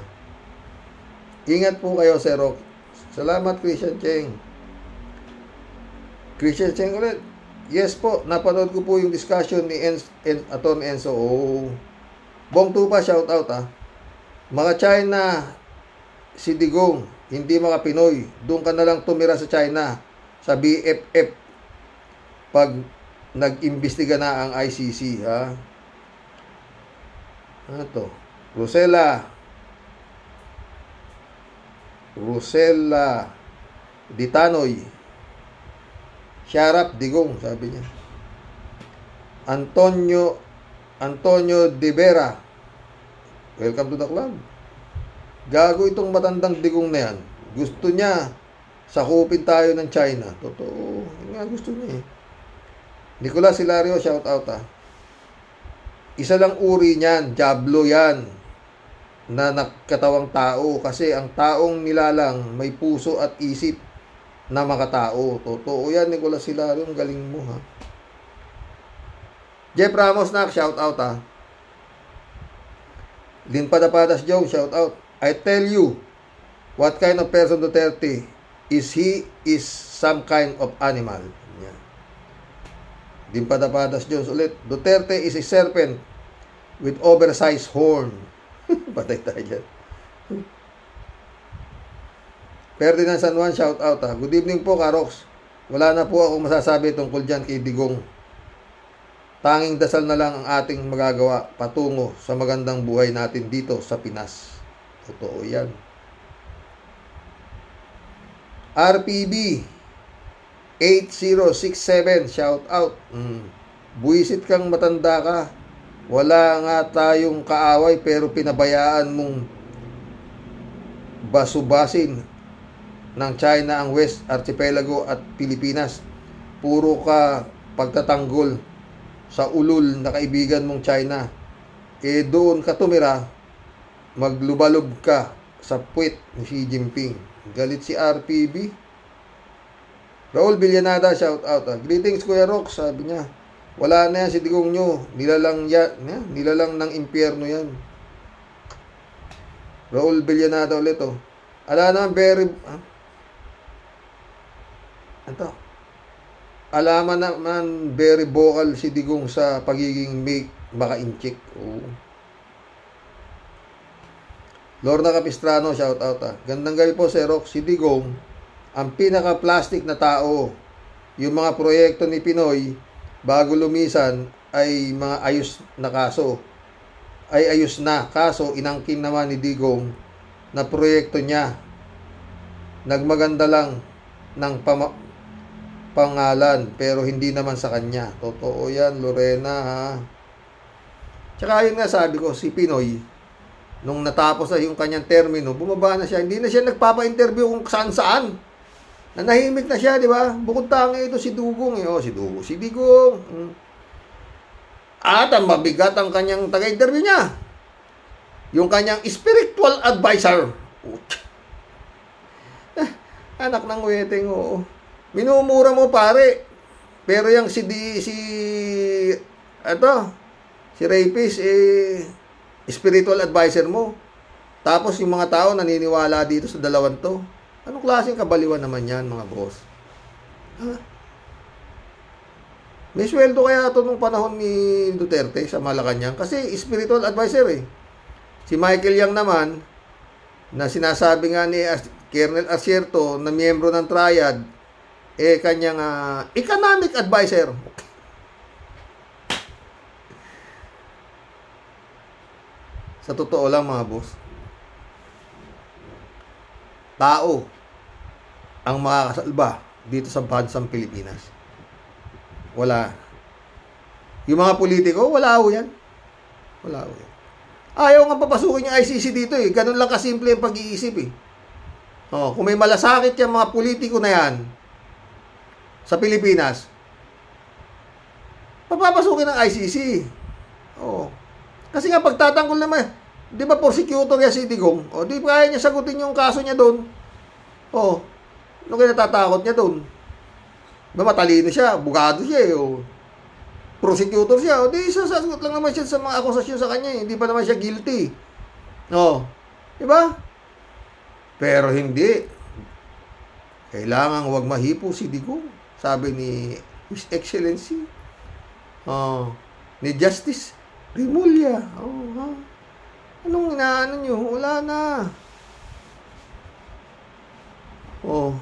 Ingat po kayo, Sir Rox. Salamat, Christian Cheng. Christian Cheng ulit. Yes po, napanood ko po yung discussion ni en en Atty. Enzo. Oh. Bong Tupa, shout out ha. Mga China, si Digong, hindi mga Pinoy. Doon ka na lang tumira sa China, sa B F F, pag nag-imbestiga na ang I C C, ha? Ano to? Rosella. Rosella Ditanoy. Sharap Digong, sabi niya. Antonio Antonio De Vera. Welcome to the club. Gago itong matandang Digong na yan. Gusto niya sakupin tayo ng China. Totoo. Yun nga gusto niya eh. Nicolas Hilario, shout out ha. Isa lang uri niyan, diablo yan, na nakatawang tao. Kasi ang taong nilalang may puso at isip na makatao. Totoo yan, Nicolas Hilario. Ang galing mo ha. Jeff Ramos na, shout out ha. Lin Padapadas Joe, shout out. I tell you, what kind of person Duterte is he is some kind of animal. Yan. Lin Padapadas Jones ulit. Duterte is a serpent with oversized horn. Patay tayo dyan. Ferdinand San Juan, shout out ha. Good evening po, Karox. Wala na po akong masasabi tungkol dyan kay Digong. Tanging dasal na lang ang ating magagawa patungo sa magandang buhay natin dito sa Pinas. Totoo yan. R P B eight zero six seven, shout out. Mm. Buisit kang matanda ka. Wala nga tayong kaaway pero pinabayaan mong basubasin ng China ang West Archipelago at Pilipinas. Puro ka pagtatanggol sa ulul na kaibigan mong China. Eh doon ka tumira, maglubalog ka sa puwet ni Xi Jinping. Galit si R P B. Raul Villanada, shout out. Greetings Kuya Rox, sabi niya. Wala na yan si Digong nyo. Nilalang, yan, nilalang ng impyerno yan. Raul Villanada ulit oh. Ala na very... Ah? Ito. Alaman naman very vocal si Digong sa pagiging make maka-incheck. Oh. Lorna Capistrano, shout out ah. Gandang gabi po Sir Rox. Si Digong, ang pinaka-plastic na tao. Yung mga proyekto ni Pinoy, bago lumisan, ay mga ayos na kaso. Ay ayos na. Kaso, inangkin naman ni Digong na proyekto niya. Nagmaganda lang ng pama- pangalan, pero hindi naman sa kanya. Totoo yan, Lorena, ha? Tsaka yun nga sabi ko, si Pinoy, nung natapos na yung kanyang termino, bumaba na siya. Hindi na siya nagpapa-interview kung saan-saan. Nanahimik na siya, di ba? Bukod tangi ito si Dugong. Eh. Oh, si Dugong. Si Digong. Hmm. At ang mabigat ang kanyang taga-interview niya. Yung kanyang spiritual advisor. Anak ng weteng, oo. Minumura mo, pare. Pero yung si, di, si, ito, si rapist, eh, spiritual advisor mo. Tapos yung mga tao naniniwala dito sa dalawang to. Anong klaseng kabaliwan naman yan, mga boss? Ha? May sweldo kaya ito nung panahon ni Duterte sa Malacanang. Kasi spiritual advisor eh. Si Michael Yang naman, na sinasabi nga ni Colonel Asierto na miyembro ng Triad, eh kanyang uh, economic advisor. Sa totoo lang mga boss, tao ang makakasalba dito sa bansang Pilipinas. Wala. Yung mga politiko, wala ho yan. Wala ho yan. Ayaw nga papasukin yung I C C dito eh. Ganun lang kasimple yung pag-iisip eh. Oh, kung may malasakit yung mga politiko na yan sa Pilipinas, papapasukin ng I C C. Oh. Kasi nga pagtatanggol naman, di ba prosecutor yan si Digong? O, di ba kaya niya sagutin yung kaso niya doon? O, ano kaya natatakot niya doon? Ba matalino siya, bugado siya eh. O, prosecutor siya. O, di sasagot lang naman siya sa mga akusasyon sa kanya. Hindi pa naman siya guilty. O, di ba? Pero hindi. Kailangan huwag mahipo si Digong Sabi ni His Excellency, oh, ni Justice Remulla. Oh, ha? Anong inaano nyo? Wala na. Oh.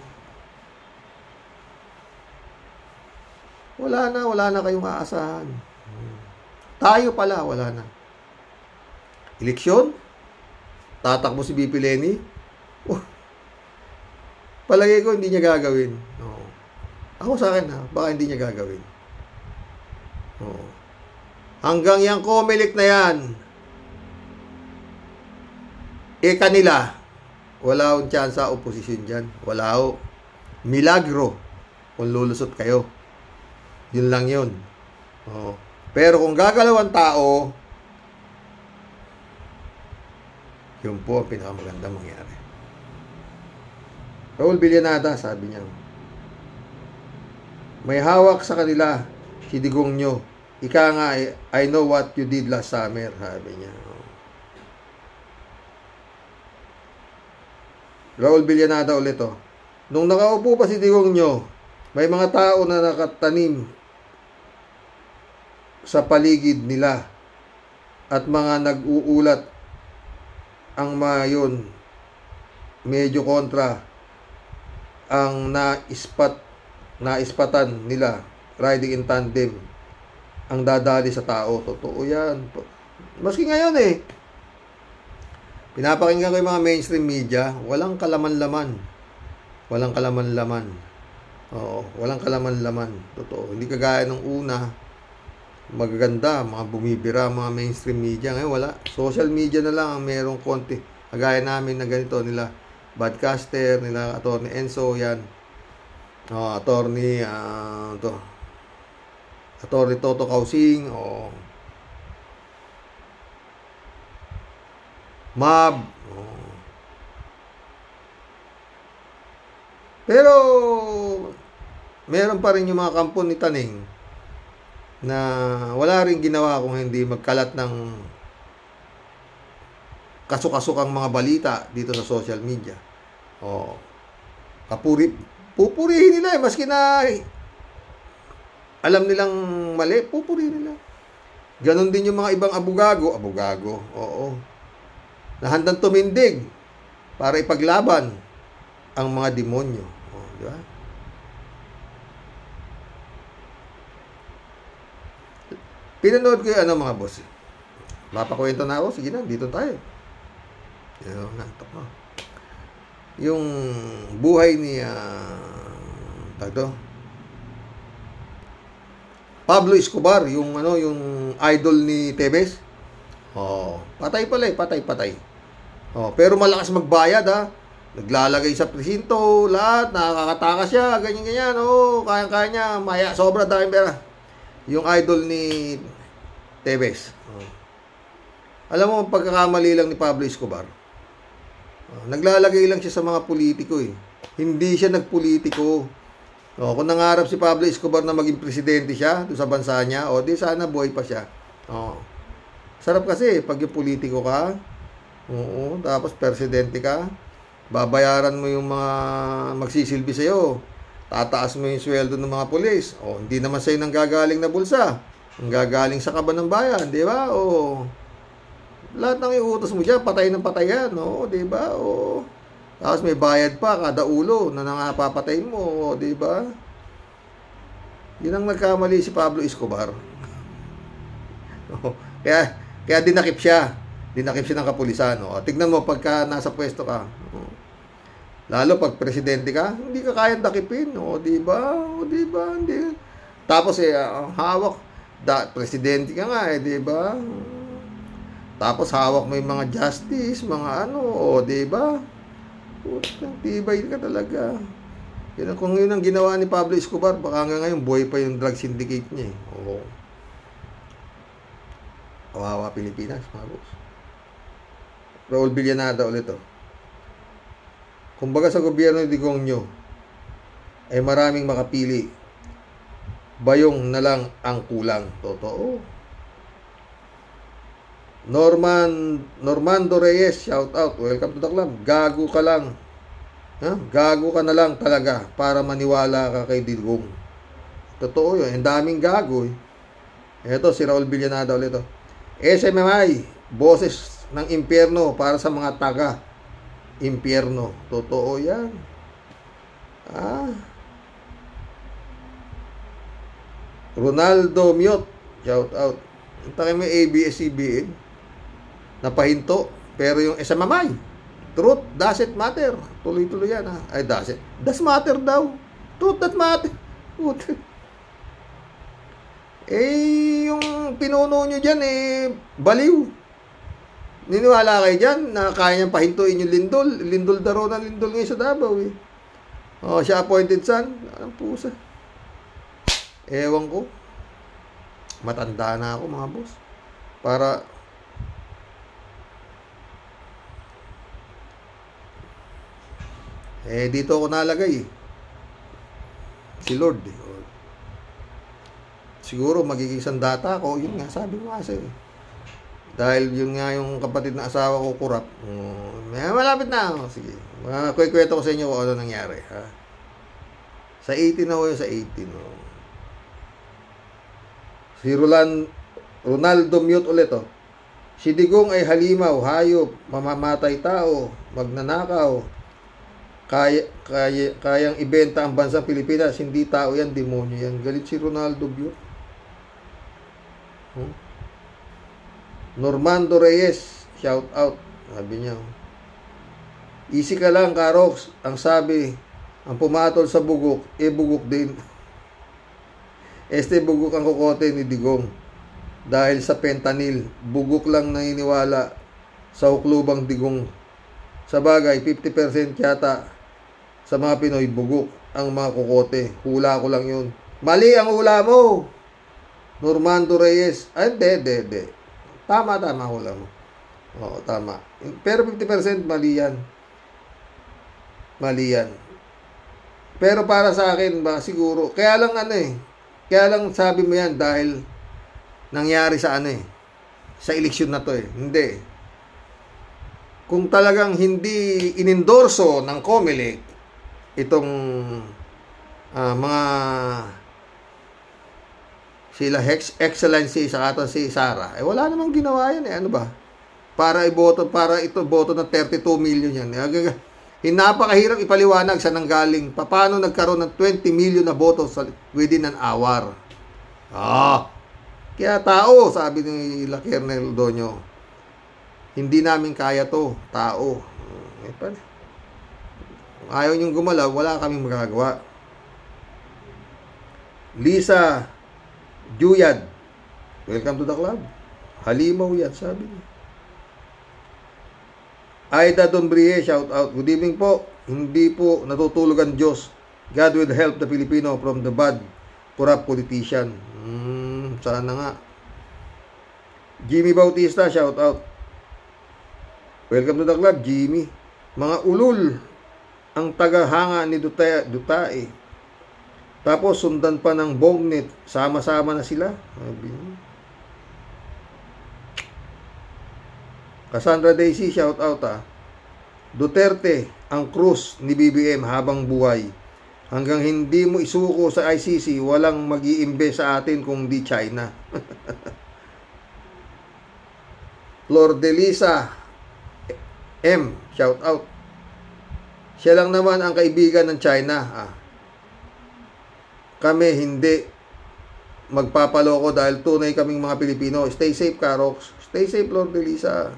Wala na, wala na kayong aasahan. Tayo pala, wala na. Eleksyon? Tatakbo si B P Leni? Oh. Palagay ko hindi niya gagawin. Oh. Ako sa akin ha, baka hindi niya gagawin. Oh. Hanggang yung Comelec na yan, eh kanila, wala akong chance sa oposisyon dyan. Wala ako. Milagro kung lulusot kayo. Yun lang yun. Oh. Pero kung gagalawan tao, yun po ang pinakamaganda mangyari. Raul Villanada, sabi niya, may hawak sa kanila si Digong nyo. Ika nga, I know what you did last summer, sabi niya. Raul Villanada ulit, oh. Nung nakaupo pa si Digong nyo, may mga tao na nakatanim sa paligid nila at mga nag-uulat ang mga yun medyo kontra ang naispat naispatan nila riding in tandem ang dadali sa tao. Totoo yan. Maski ngayon eh, pinapakinggan ko yung mga mainstream media, walang kalaman-laman. Walang kalaman-laman. Oo, walang kalaman-laman. Totoo. Hindi kagaya ng una, magaganda, mga bumibira, mga mainstream media. Ngayon, wala. Social media na lang ang merong konti. Kagaya namin na ganito, nila Badcaster, nila Attorney Enzo, yan. Oh, Attorney, uh, to. Attorney Toto Kausing, o Mab. Oh. Pero, meron pa rin yung mga kampo ni Taning na wala rin ginawa kung hindi magkalat ng kasukasukang mga balita dito sa social media. Oh. Kapuri, pupurihin nila eh, maski na alam nilang mali, pupurihin nila. Ganon din yung mga ibang abugago, abugago, oo, na handang tumindig para ipaglaban ang mga demonyo. Oh, di ba? Pinanood ko yung ano mga boss. Mapakwento na ako. Sige na, dito tayo. Yung, nantok mo. Yung buhay ni uh, tagto Pablo Escobar, yung ano, yung idol ni Tevez. Oh, patay pala eh, patay, patay. Oh, pero malakas magbayad ha. Naglalagay sa presinto, lahat, nakakatakas siya, ganyan-ganyan. Oh, kaya-kaya niya, maya, sobra daming pera. Yung idol ni Tevez. Oh. Alam mo, pagkakamali lang ni Pablo Escobar. Oh, naglalagay lang siya sa mga politiko eh. Hindi siya nagpolitiko. Oh, kung nangarap si Pablo Escobar na maging presidente siya doon sa bansa niya, o oh, di sana buhay pa siya. Oh. Sarap kasi pag yung politiko ka, oo, tapos presidente ka, babayaran mo yung mga magsisilbi sa'yo. Tataas mo yung sweldo ng mga pulis. O, hindi naman sa'yo nang gagaling na bulsa. Ang gagaling sa kaban ng bayan, di ba? O, lahat ng iutos mo dyan, patay ng patay yan, o, di ba? O, tapos may bayad pa kada ulo na nangapapatay mo, o, di ba? Yun ang nagkamali si Pablo Escobar. O, kaya, kaya dinakip siya. Dinakip siya ng kapulisan. O, tignan mo, pagka nasa pwesto ka, o, lalo pag presidente ka, hindi ka kayang dakipin, o, di ba? O, di ba? Hindi. Tapos eh ang hawak, da, presidente ka nga eh, di ba? Tapos hawak mo yung mga justice, mga ano, o, di ba? Putang tibay ka talaga. Yan, kung yun ang ginawa ni Pablo Escobar, baka nga ngayon buhay pa yung drug syndicate niya eh. Oo. Kawawa Pilipinas, mga boss. Raul Villanada ulit oh. Kumbaga sa gobyerno ni Digong nyo ay maraming makapili. Bayong na lang ang kulang. Totoo. Norman Normando Reyes, shout out. Welcome to the club. Gago ka lang. Ha? Gago ka na lang talaga para maniwala ka kay Digong. Totoo yun. Ang daming gago eh. Ito, si Raul Villanada ulit ito. S M M I, boses ng impyerno para sa mga taga impyerno. Totoo yan. Ah. Ronaldo Mute, shout out. Takin mo yung A B S C B N. Napahinto. Pero yung S M M I, truth doesn't matter. Tuloy-tuloy yan ha. Ay, does it? Does matter daw. Truth that matter. Eh, yung pinuno nyo dyan, eh, baliw. Niniwala kayo dyan na kaya niyang pahintuin yung lindol. Lindol daro na lindol ngayon sa Davao, eh. Oh, siya appointed son. Anong pusa? Ewan ko. Matanda na ako, mga boss. Para eh, dito ako nalagay, eh. Si Lord, eh. Siguro magiging sandata ako. Yun nga, sabi ko kasi. Dahil yun nga yung kapatid na asawa ko kurap. Um, may malapit na ako. Sige. Kukwento ko sa inyo kung ano nangyari. Ha? Sa eighteen ako yun, sa eighteen. Oh. Si Roland, Ronaldo Mute ulit. Oh. Si Digong ay halimaw, hayop, mamamatay tao, magnanakaw. Kaya, kaya, kayang ibenta ang bansang Pilipinas. Hindi tao yan, demonyo yan. Galit si Ronaldo Mute. Hmm? Normando Reyes, shout out. Sabi niya, easy ka lang, Karox. Ang sabi, ang pumatol sa bugok, eh bugok din. Este bugok ang kokote ni Digong. Dahil sa fentanyl, bugok lang naniniwala sa huklubang Digong. Sa bagay, fifty percent yata sa mga Pinoy, bugok ang mga kokote. Hula ko lang yun. Mali ang hula mo! Normando Reyes. Ay, hindi, hindi, hindi. Tama, tama hula mo. Oo, tama. Pero fifty percent mali yan. Mali yan. Pero para sa akin, ba, siguro, kaya lang ano eh, kaya lang sabi mo yan dahil nangyari sa ano eh, sa eleksyon na to eh. Hindi. Kung talagang hindi inendorso ng COMELEC itong uh, mga sila Hex Excellency sa ato si Sara, eh wala namang ginawa yan eh. Ano ba? Para iboto, para ito boto ng thirty-two million yan. Eh, napakahirap ipaliwanag sa nanggaling. Paano nagkaroon ng twenty million na boto sa, within an hour? Ah, kaya tao, sabi ni La Kernel Donyo, hindi namin kaya to, tao. Eh, kung ayaw niyong gumalaw, wala kaming magagawa. Lisa Juyad, welcome to the club. Halimaw yan, sabi niya. Aida Dombrie, shout out. Good evening po. Hindi po natutulog ang Diyos. God will help the Filipino from the bad, corrupt politician. Hmm, sana nga. Jimmy Bautista, shout out. Welcome to the club, Jimmy. Mga ulul ang tagahanga ni Duterte, Duterte. Tapos sundan pa ng Bongnet, sama-sama na sila. Cassandra Daisy, shout out ah. Duterte ang krus ni B B M habang buhay. Hanggang hindi mo isuko sa I C C, walang mag-iimbe sa atin kung di China. Flor Delisa M, shout out. Siya lang naman ang kaibigan ng China. Ah. Kami hindi magpapaloko dahil tunay kaming mga Pilipino. Stay safe, Karox. Stay safe, Lord Elisa.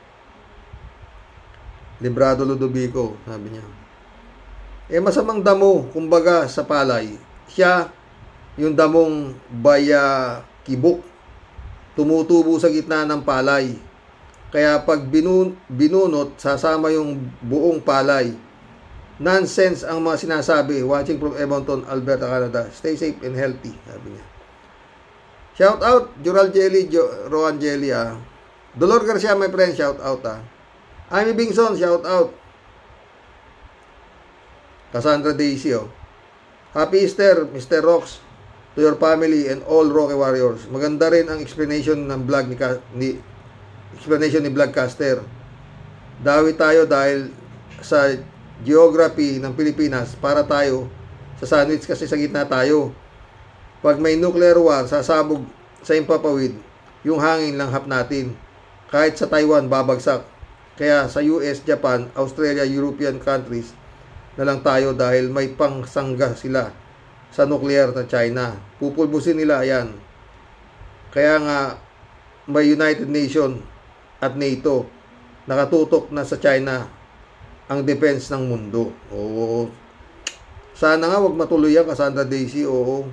Librado Ludovico, sabi niya. Eh, masamang damo, kumbaga, sa palay. Siya, yung damong baya kibok, tumutubo sa gitna ng palay. Kaya pag binun binunot, sasama yung buong palay. Nonsense ang mga sinasabi. Watching from Edmonton, Alberta, Canada. Stay safe and healthy, sabi niya. Shout out, Jural Jelly, jo Roan Jelly, ah. Dolor Garcia, my friend, shout out, ah. Amy Bingson, shout out. Cassandra Daisy, oh. Happy Easter, Mister Rox, to your family and all Rocky Warriors. Maganda rin ang explanation ng vlog ni, ni explanation ni Vlogcaster. Dawi tayo dahil sa geography ng Pilipinas para tayo sa sandwich kasi sa gitna tayo. Pag may nuclear war, sasabog sa impapawid, yung hangin langhap natin. Kahit sa Taiwan, babagsak. Kaya sa U S, Japan, Australia, European countries na lang tayo dahil may pangsangga sila sa nuclear na China. Pupulbusin nila yan. Kaya nga may United Nations at NATO nakatutok na sa China ang defense ng mundo. Oo. Sana nga wag matuloy yan, Cassandra Daisy. Oo.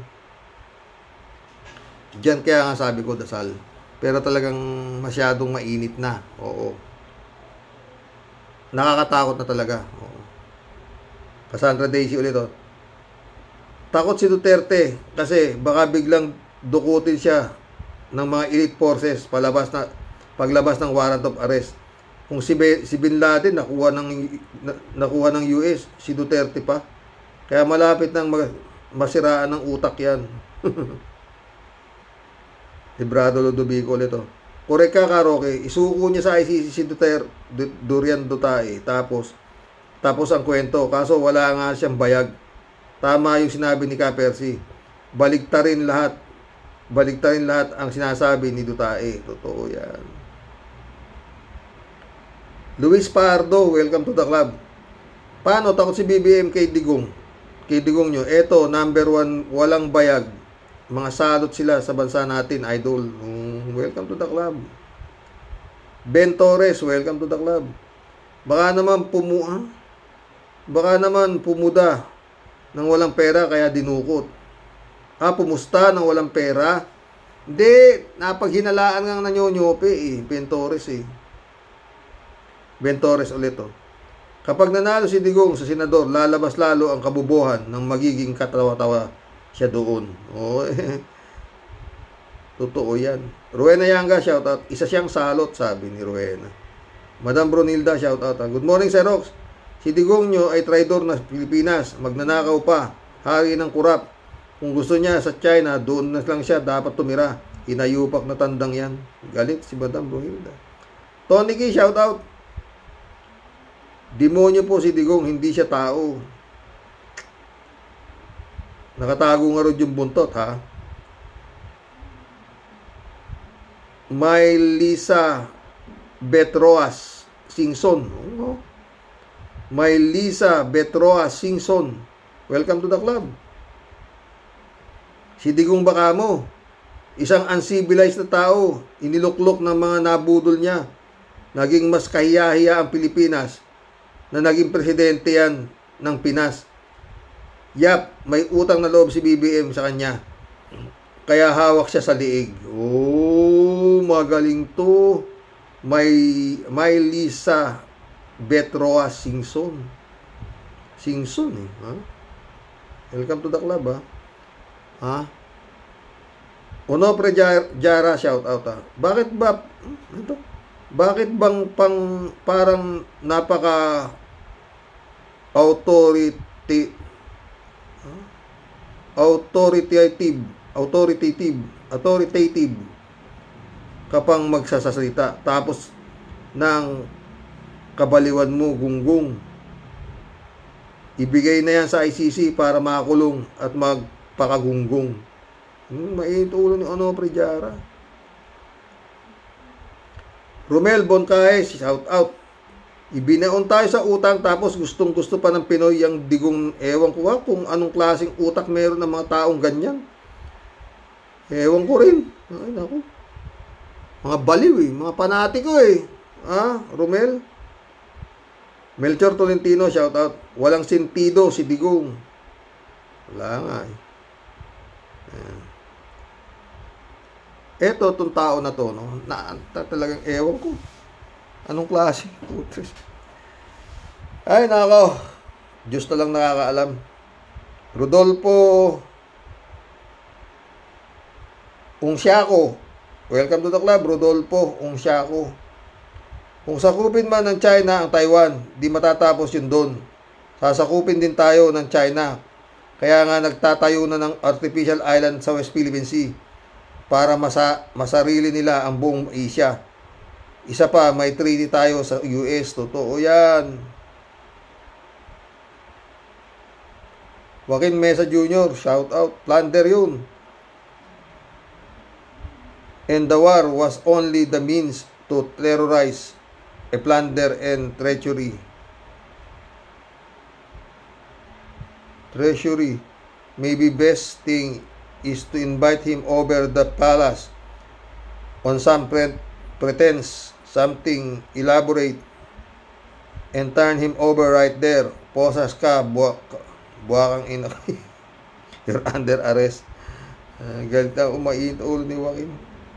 Diyan kaya nga sabi ko, dasal. Pero talagang masyadong mainit na. Oo. Nakakatakot na talaga. Oo. Cassandra Daisy ulit, oh. Takot si Duterte kasi baka biglang dukutin siya ng mga elite forces palabas na paglabas ng warrant of arrest. Kung si, Be, si Bin Laden nakuha ng na, nakuha ng U S, si Duterte pa. Kaya malapit nang masiraan ng utak 'yan. Librado Ludovico ulit, oh. Korek ka, Karoke. Isuko niya sa I C C si Duterte, Durian Duterte. Tapos tapos ang kwento, kaso wala nga siyang bayag. Tama yung sinabi ni Kapersi. Baligtarin lahat. Baligtarin lahat ang sinasabi ni Duterte. Totoo yan. Luis Pardo, welcome to the club. Paano takot si B B M kay Digong? Kay Digong nyo. Eto, number one, walang bayag. Mga salot sila sa bansa natin, idol. Mm, welcome to the club. Ben Torres, welcome to the club. Baka naman pumuha. Baka naman pumuda ng walang pera kaya dinukot. Ah, pumusta ng walang pera? Hindi, napaghinalaan nga nanyonyope eh. Ben Torres eh. Ben Torres ulit, oh. Kapag nanalo si Digong sa senador, lalabas lalo ang kabubuhan ng magiging katawa-tawa siya doon. Oh, eh. Totoo yan. Rowena Yanga, shoutout. Isa siyang salot, sabi ni Rowena. Madam Brunilda, shoutout. Good morning, Sir Rox. Si Digong nyo ay traidor na Pilipinas. Magnanakaw pa. Hari ng kurap. Kung gusto niya sa China, doon na lang siya dapat tumira. Inayupak na tandang yan. Galit si Madam Brunilda. Tony K, shoutout. Demonyo po si Digong, hindi siya tao. Nakatago nga rin yung buntot, ha? May Lisa Betroas Singson. Oh. May Lisa Betroas Singson. Welcome to the club. Si Digong baka mo, isang uncivilized na tao, iniluklok ng mga nabudol niya. Naging mas kahiyahiya ang Pilipinas na naging presidente yan ng Pinas. Yap, may utang na loob si B B M sa kanya. Kaya hawak siya sa liig. Oh, magaling to. May, may Lisa Betroa Singson. Singson eh. Ha? Welcome to the club, ha? Ha? Onofre Jara, shout out, ha? Bakit ba, ito? Bakit bang pang, parang napaka authority, huh? authoritative, authoritative, authoritative kapang magsasalita, tapos ng kabaliwan mo, gunggong. Ibigay na yan sa I C C para makulong at magpakagunggong. Hmm, mainit ulo ni Onofre Jara. Romel Boncaes, shout out. Ibinaon tayo sa utang tapos gustong gusto pa ng Pinoy yung Digong. Ewan ko ha, kung anong klaseng utak meron ng mga taong ganyan. Ewan ko rin. Ay, naku. Mga baliw eh, mga panatiko eh. Ah, Romel. Melchor Tolentino, shout out. Walang sentido si Digong. Wala nga eh. Ayan. Eto, itong tao na to, no? Na, talagang ewan ko. Anong klase? Ay, nako. Diyos na lang nakakaalam. Rodolfo Ungsiako. Welcome to the club, Rodolfo Ungsiako. Kung sakupin man ng China ang Taiwan, di matatapos yun doon. Sasakupin din tayo ng China. Kaya nga nagtatayo na ng artificial island sa West Philippine Sea para masa masarili nila ang buong Asia. Isa pa, may treaty tayo sa U S. Totoo yan. Joaquin Mesa Junior, shout out. Plunder yun. And the war was only the means to terrorize, a plunder and treachery. Treasury. Maybe best thing is to invite him over the palace on some pre- pretense, something elaborate, and turn him over right there. Posas ka, buwak, buwakang ina. You're under arrest. Uh, galit na umainit ulo ni Joaquin.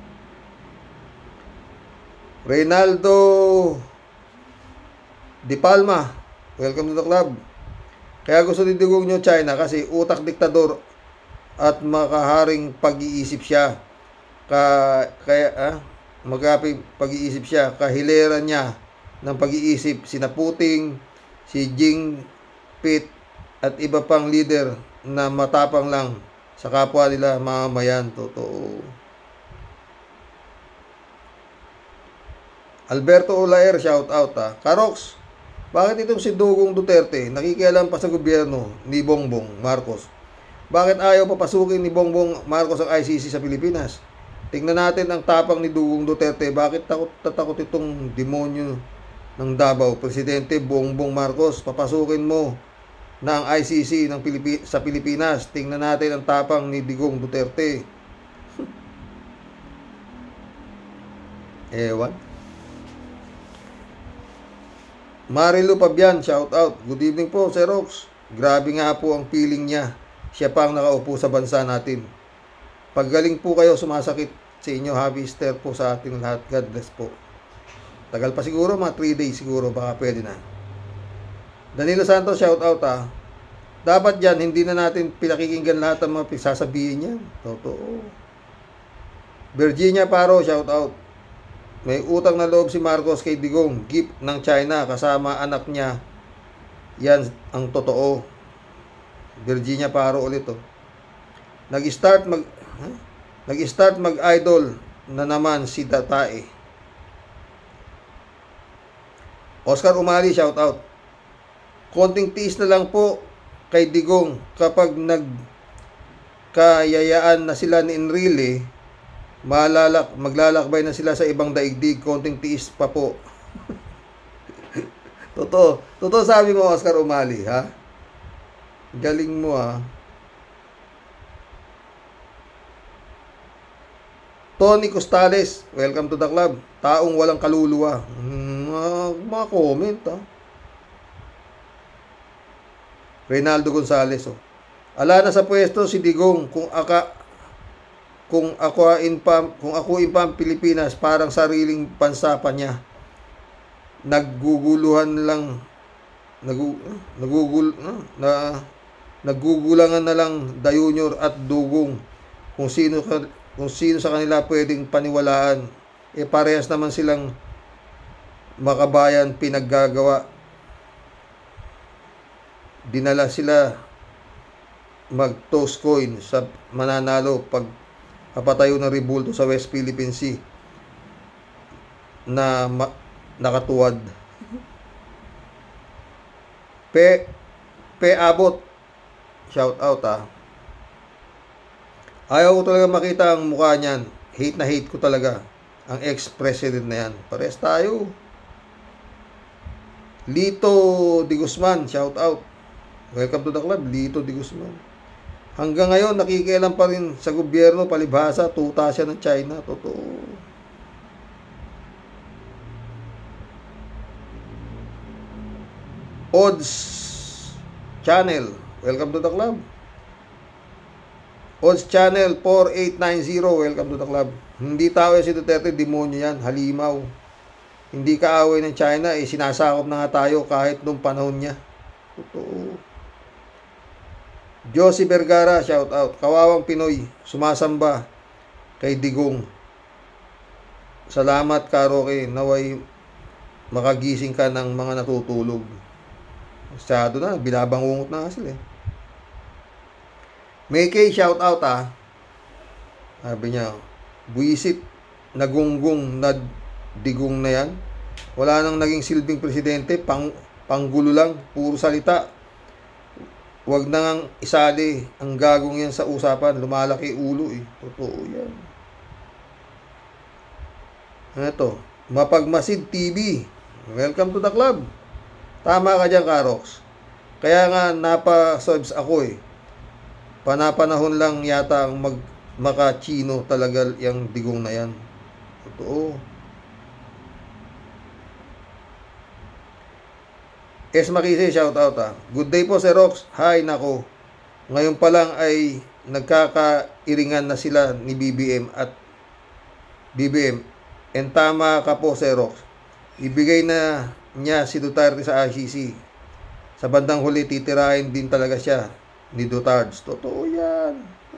Reynaldo Di Palma, welcome to the club. Kaya gusto ni Digong nyo China kasi utak diktador at makaharing pag-iisip siya. Ka, kaya, ah, magaping pag-iisip siya. Kahilera niya ng pag-iisip sina Putin, si Jinping at iba pang leader na matapang lang sa kapwa nila mamamayan. Totoo. Alberto Olaer, shout out ha. Karox, bakit itong si Dugong Duterte nakikialam pa sa gobyerno ni Bongbong Marcos? Bakit ayaw papasukin ni Bongbong Marcos ang I C C sa Pilipinas? Tingnan natin ang tapang ni Dugong Duterte. Bakit takot tatakot itong demonyo ng Davao? Presidente Bongbong Marcos, papasukin mo na ang I C C ng Pilipi- sa Pilipinas. Tingnan natin ang tapang ni Digong Duterte. Ewan. Marilu Pabian, shout out. Good evening po, Sir Rox. Grabe nga po ang feeling niya. Siya pa ang nakaupo sa bansa natin. Paggaling po kayo, sumasakit sa inyo. Happy Easter po sa ating lahat. God bless po. Tagal pa siguro, mga three days siguro, baka pwede na. Danilo Santos, shout out ha. Dapat yan, hindi na natin pinakikinggan lahat ng mga pagsasabihin niya. Totoo. Virginia Paro, shout out. May utang na loob si Marcos kay Digong, gift ng China kasama anak niya. Yan ang totoo. Virginia Paro ulit oh. Nag-start mag huh? Nag-start mag-idol na naman si Tatae. Oscar Umali, shout out. Konting tiis na lang po kay Digong kapag nagkayayaan na sila ni Enrile. Malalak, maglalakbay na sila sa ibang daigdig. Konting tiis pa po. Totoo. Totoo sabi mo, Oscar Umali, ha? Galing mo, ha? Tony Costales, welcome to the club. Taong walang kaluluwa. Hmm, mga comment, ha? Reynaldo Gonzales, oh. Ala na sa pwesto si Digong kung aka Kung akuin pa, kung akuin pa ang Pilipinas, parang sariling bansa pa niya. Nagguguluhan lang, nagu, nagugul, na, naggugulangan na lang The Junior at Dugong. Kung sino, kung sino sa kanila pwedeng paniwalaan. Eh parehas naman silang makabayan pinaggagawa. Dinala sila mag-toss coin sa mananalo pag kapatayo ng ribulto sa West Philippine Sea na ma- nakatuwad. Pe Pe Abot, shout out ha. Ayaw ko talaga makita ang mukha niyan. Hate na hate ko talaga ang ex-president na yan. Pares tayo. Lito Di Guzman, shout out. Welcome to the club, Lito Di Guzman. Hanggang ngayon, nakikialam pa rin sa gobyerno, palibhasa, tuta siya ng China. Totoo. Odds Channel, welcome to the club. Odds Channel four eight nine zero, welcome to the club. Hindi tao si Duterte, demonyo yan, halimaw. Hindi kaaway ng China, eh sinasakop na nga tayo kahit nung panahon niya. Totoo. Josie Vergara, shout out. Kawawang Pinoy, sumasamba kay Digong. Salamat, Karoke, naway makagising ka ng mga natutulog. Masyado na, binabangungot na sila eh. May kay shout out ha. Sabi niya, buisit, nagunggong na Digong na yan. Wala nang naging silbing presidente, pang, panggulo lang, puro salita. Huwag na ngang isali ang gagong yan sa usapan. Lumalaki ulo eh. Totoo yan. Ito, Mapagmasid T V. Welcome to the club. Tama ka dyan, Karox. Kaya nga, napa-subs ako eh. Panapanahon lang yata ang mag maka-chino talaga yung digong na yan. Totoo. Es Makisi, shout out ah. Good day po, Sir Rox. Hi, nako. Ngayon pa lang ay nagkakairingan na sila ni B B M at B B M. And tama ka po, Sir Rox. Ibigay na niya si Duterte sa I C C. Sa bandang huli, titirahin din talaga siya ni Duterte. Totoo yan.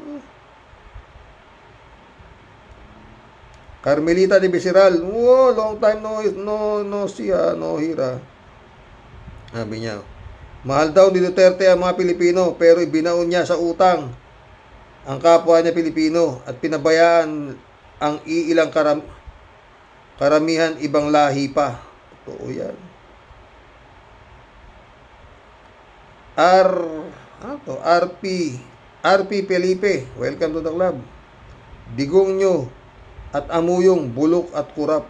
Carmelita de Besiral. Wow, long time no no no siya, no hira. Sabi niya, mahal daw ni Duterte ang mga Pilipino pero ibinaon niya sa utang ang kapwa niya Pilipino at pinabayaan ang iilang karam karamihan ibang lahi pa. Totoo yan. R ano to? R P R P Felipe, welcome to the club. Digong nyo at amuyong bulok at kurap.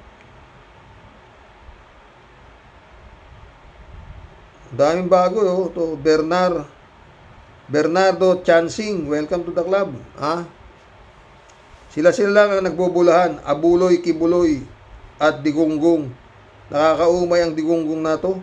Daming bago oh. To Bernard Bernardo Chansing, welcome to the club. Ha? Sila sila lang ang nagbubulahan, Abuloy, Kibuloy at Digunggong. Nakakaumay ang Digunggong na to.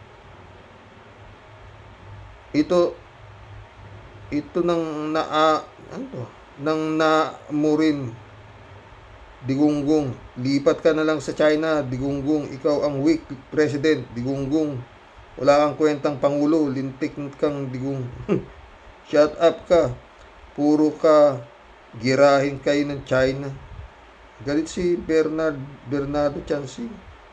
Ito ito nang na uh, ano to? Nang naamurin. Digunggong, lipat ka na lang sa China, Digunggong, ikaw ang weak president, Digunggong. Wala kang kwentang pangulo, lintik kang Digong. Shut up ka. Puro ka girahin kayo ng China. Galit si Bernard Bernardo Chansi.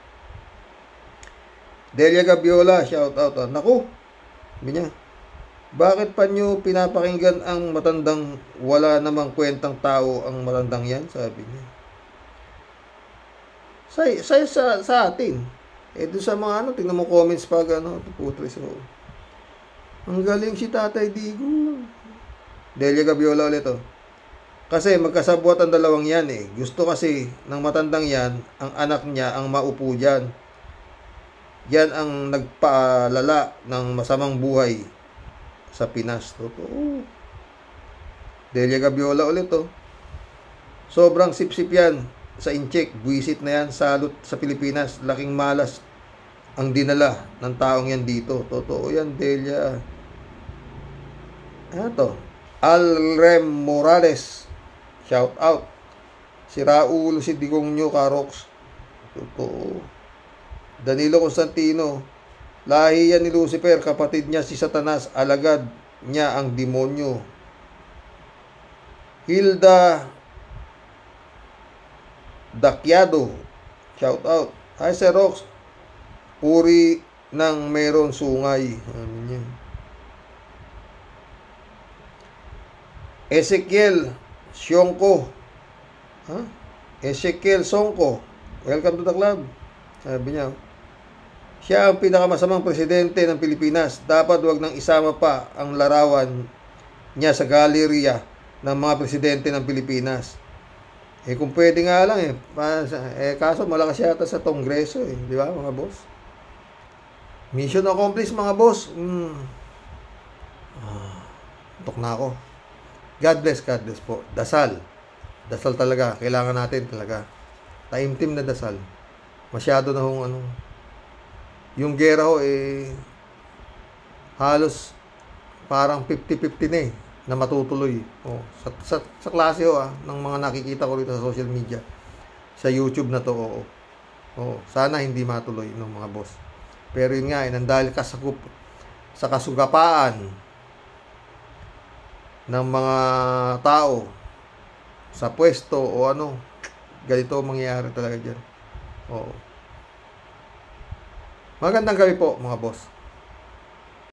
Delia Gabiola, shout out. Ah. Naku, sabi niya, bakit pa nyo pinapakinggan ang matandang wala namang kwentang tao ang matandang yan? Sabi niya. Sa, sa, sa, sa atin. Eh, doon sa mga ano, tingnan mo comments pag ano, putres o. Ang galing si Tatay Digo. Delia Gabiola ulit oh. Kasi magkasabwat ang dalawang yan eh. Gusto kasi ng matandang yan, ang anak niya ang maupo dyan. Yan ang nagpaalala ng masamang buhay sa Pinas. Totoo. Delia Gabiola ulit oh. Sobrang sip-sip yan sa incheck. Buisit na yan. Salot sa Pilipinas. Laking malas ang dinala ng taong yan dito. Totoo yan, Delia. Ano to? Alrem Morales. Shout out. Si Raul, si Digong nyo, Karox. Totoo. Danilo Constantino. Lahi yan ni Lucifer, kapatid niya si Satanas, alagad niya ang demonyo. Hilda Dakyado, shout out. Hi Sir Rox, uri ng meron sungay. Ano niya? Ezekiel Sionko, ha? Ezekiel Songko, welcome to the club. Sabi niya, siya ang pinakamasamang presidente ng Pilipinas. Dapat wag nang isama pa ang larawan niya sa galeriya ng mga presidente ng Pilipinas. Eh kung pwede nga lang eh. Eh kaso malakas yata sa Kongreso eh. Di ba mga boss? Mission accomplished mga boss. Mm. Ah, tok na ako. God bless, God bless po. Dasal. Dasal talaga. Kailangan natin talaga. Taimtim na dasal. Masyado na hong ano. Yung gera ho eh halos parang fifty fifty na eh na matutuloy. Oh, sa, sa, sa klase ho ah ng mga nakikita ko rito sa social media. Sa YouTube na to. Oo. Oh, sana hindi matuloy ng mga boss. Pero yun nga eh nandahil kasagup sa kasugapaan ng mga tao sa pwesto o ano, ganito mangyayari talaga dyan. Oo. Magandang gabi po mga boss.